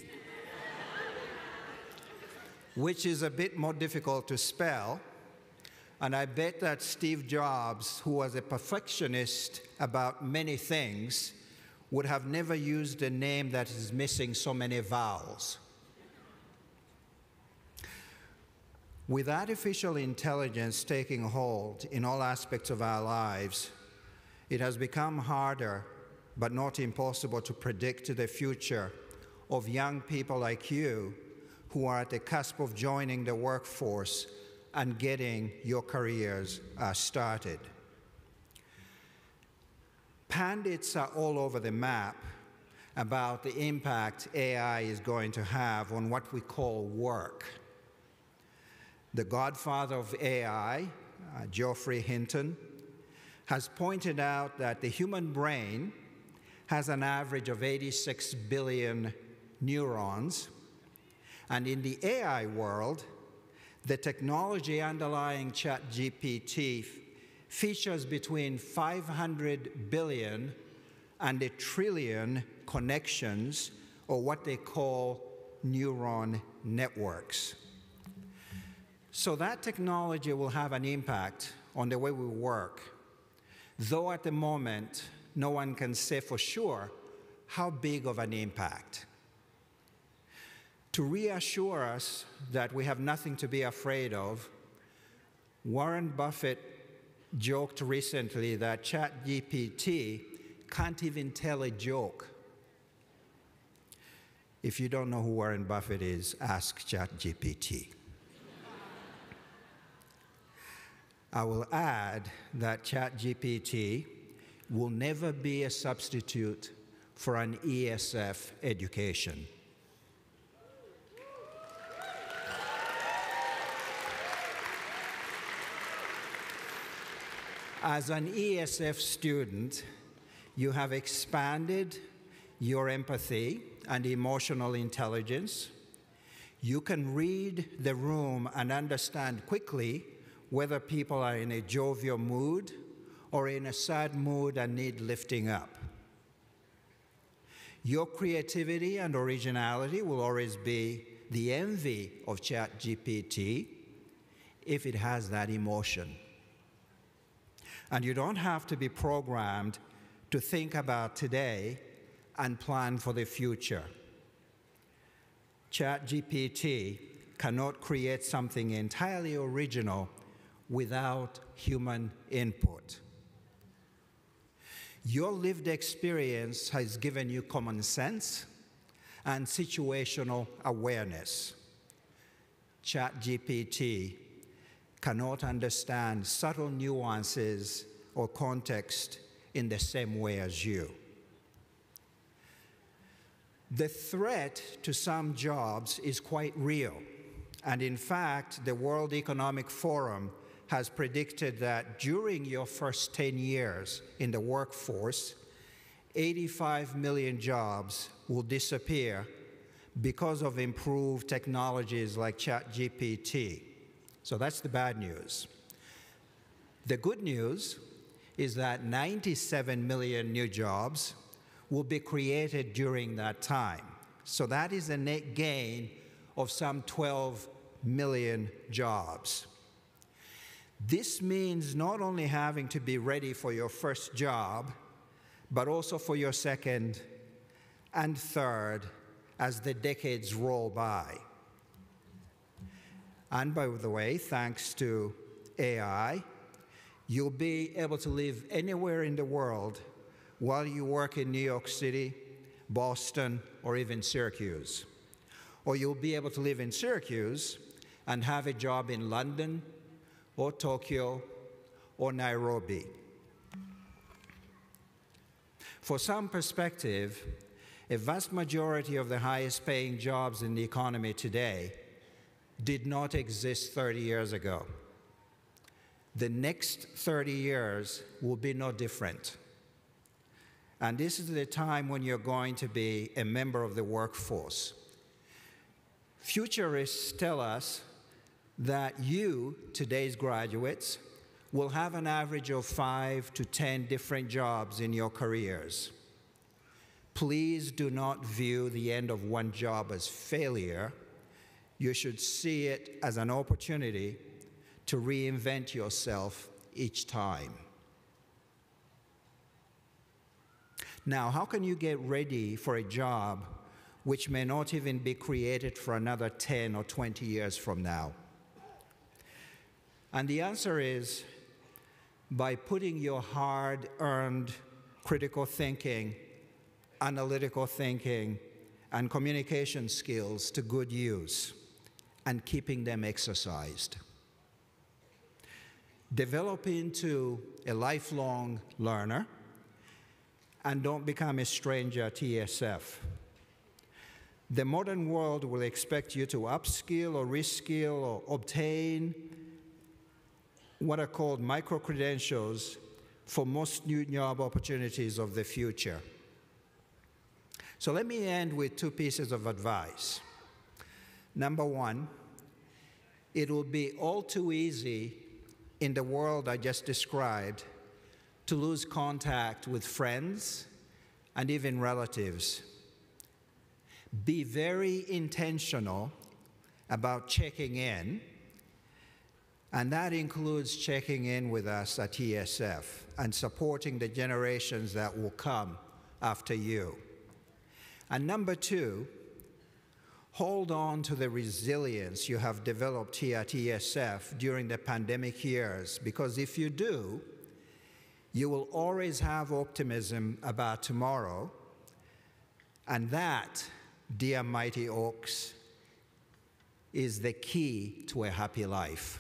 which is a bit more difficult to spell. And I bet that Steve Jobs, who was a perfectionist about many things, would have never used a name that is missing so many vowels. With artificial intelligence taking hold in all aspects of our lives, it has become harder, but not impossible, to predict the future of young people like you who are at the cusp of joining the workforce and getting your careers started. Pundits are all over the map about the impact AI is going to have on what we call work. The godfather of AI, Geoffrey Hinton, has pointed out that the human brain has an average of 86 billion neurons, and in the AI world, the technology underlying ChatGPT features between 500 billion and 1 trillion connections, or what they call neuron networks. So that technology will have an impact on the way we work, though at the moment, no one can say for sure how big of an impact. To reassure us that we have nothing to be afraid of, Warren Buffett joked recently that ChatGPT can't even tell a joke. If you don't know who Warren Buffett is, ask ChatGPT. I will add that ChatGPT will never be a substitute for an ESF education. As an ESF student, you have expanded your empathy and emotional intelligence. You can read the room and understand quickly whether people are in a jovial mood or in a sad mood and need lifting up. Your creativity and originality will always be the envy of ChatGPT if it has that emotion. And you don't have to be programmed to think about today and plan for the future. ChatGPT cannot create something entirely original without human input. Your lived experience has given you common sense and situational awareness. ChatGPT cannot understand subtle nuances or context in the same way as you. The threat to some jobs is quite real, and in fact, the World Economic Forum has predicted that during your first 10 years in the workforce, 85 million jobs will disappear because of improved technologies like ChatGPT. So that's the bad news. The good news is that 97 million new jobs will be created during that time. So that is a net gain of some 12 million jobs. This means not only having to be ready for your first job, but also for your second and third as the decades roll by. And by the way, thanks to AI, you'll be able to live anywhere in the world while you work in New York City, Boston, or even Syracuse. Or you'll be able to live in Syracuse and have a job in London, or Tokyo, or Nairobi. For some perspective, a vast majority of the highest paying jobs in the economy today did not exist 30 years ago. The next 30 years will be no different. And this is the time when you're going to be a member of the workforce. Futurists tell us that you, today's graduates, will have an average of 5 to 10 different jobs in your careers. Please do not view the end of one job as failure. You should see it as an opportunity to reinvent yourself each time. Now, how can you get ready for a job which may not even be created for another 10 or 20 years from now? And the answer is by putting your hard-earned critical thinking, analytical thinking, and communication skills to good use and keeping them exercised. Develop into a lifelong learner and don't become a stranger to ESF. The modern world will expect you to upskill or reskill or obtain what are called micro-credentials for most new job opportunities of the future. So let me end with 2 pieces of advice. Number 1, it will be all too easy in the world I just described to lose contact with friends and even relatives. Be very intentional about checking in, and that includes checking in with us at ESF and supporting the generations that will come after you. And number 2, hold on to the resilience you have developed here at ESF during the pandemic years, because if you do, you will always have optimism about tomorrow, and that, dear Mighty Oaks, is the key to a happy life.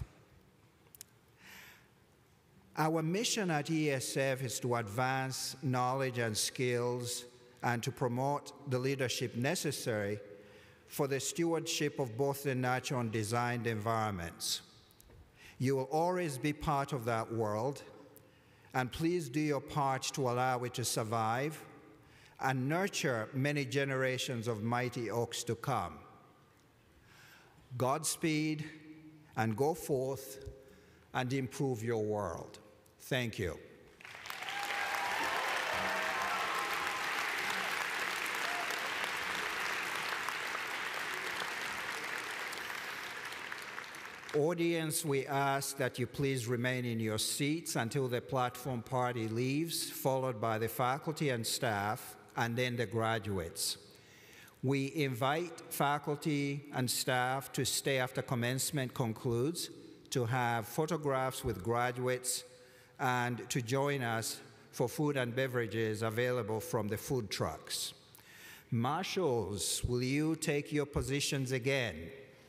Our mission at ESF is to advance knowledge and skills and to promote the leadership necessary for the stewardship of both the natural and designed environments. You will always be part of that world, and please do your part to allow it to survive and nurture many generations of mighty oaks to come. Godspeed, and go forth and improve your world. Thank you. Audience, we ask that you please remain in your seats until the platform party leaves, followed by the faculty and staff, and then the graduates. We invite faculty and staff to stay after commencement concludes, to have photographs with graduates, and to join us for food and beverages available from the food trucks. Marshals, will you take your positions again?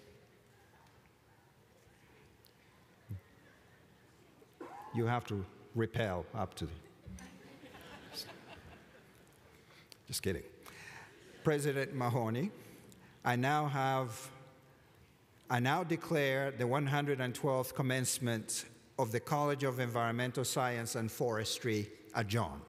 You have to rappel up to the... Just kidding. President Mahoney, I now declare the 112th commencement of the College of Environmental Science and Forestry adjourned.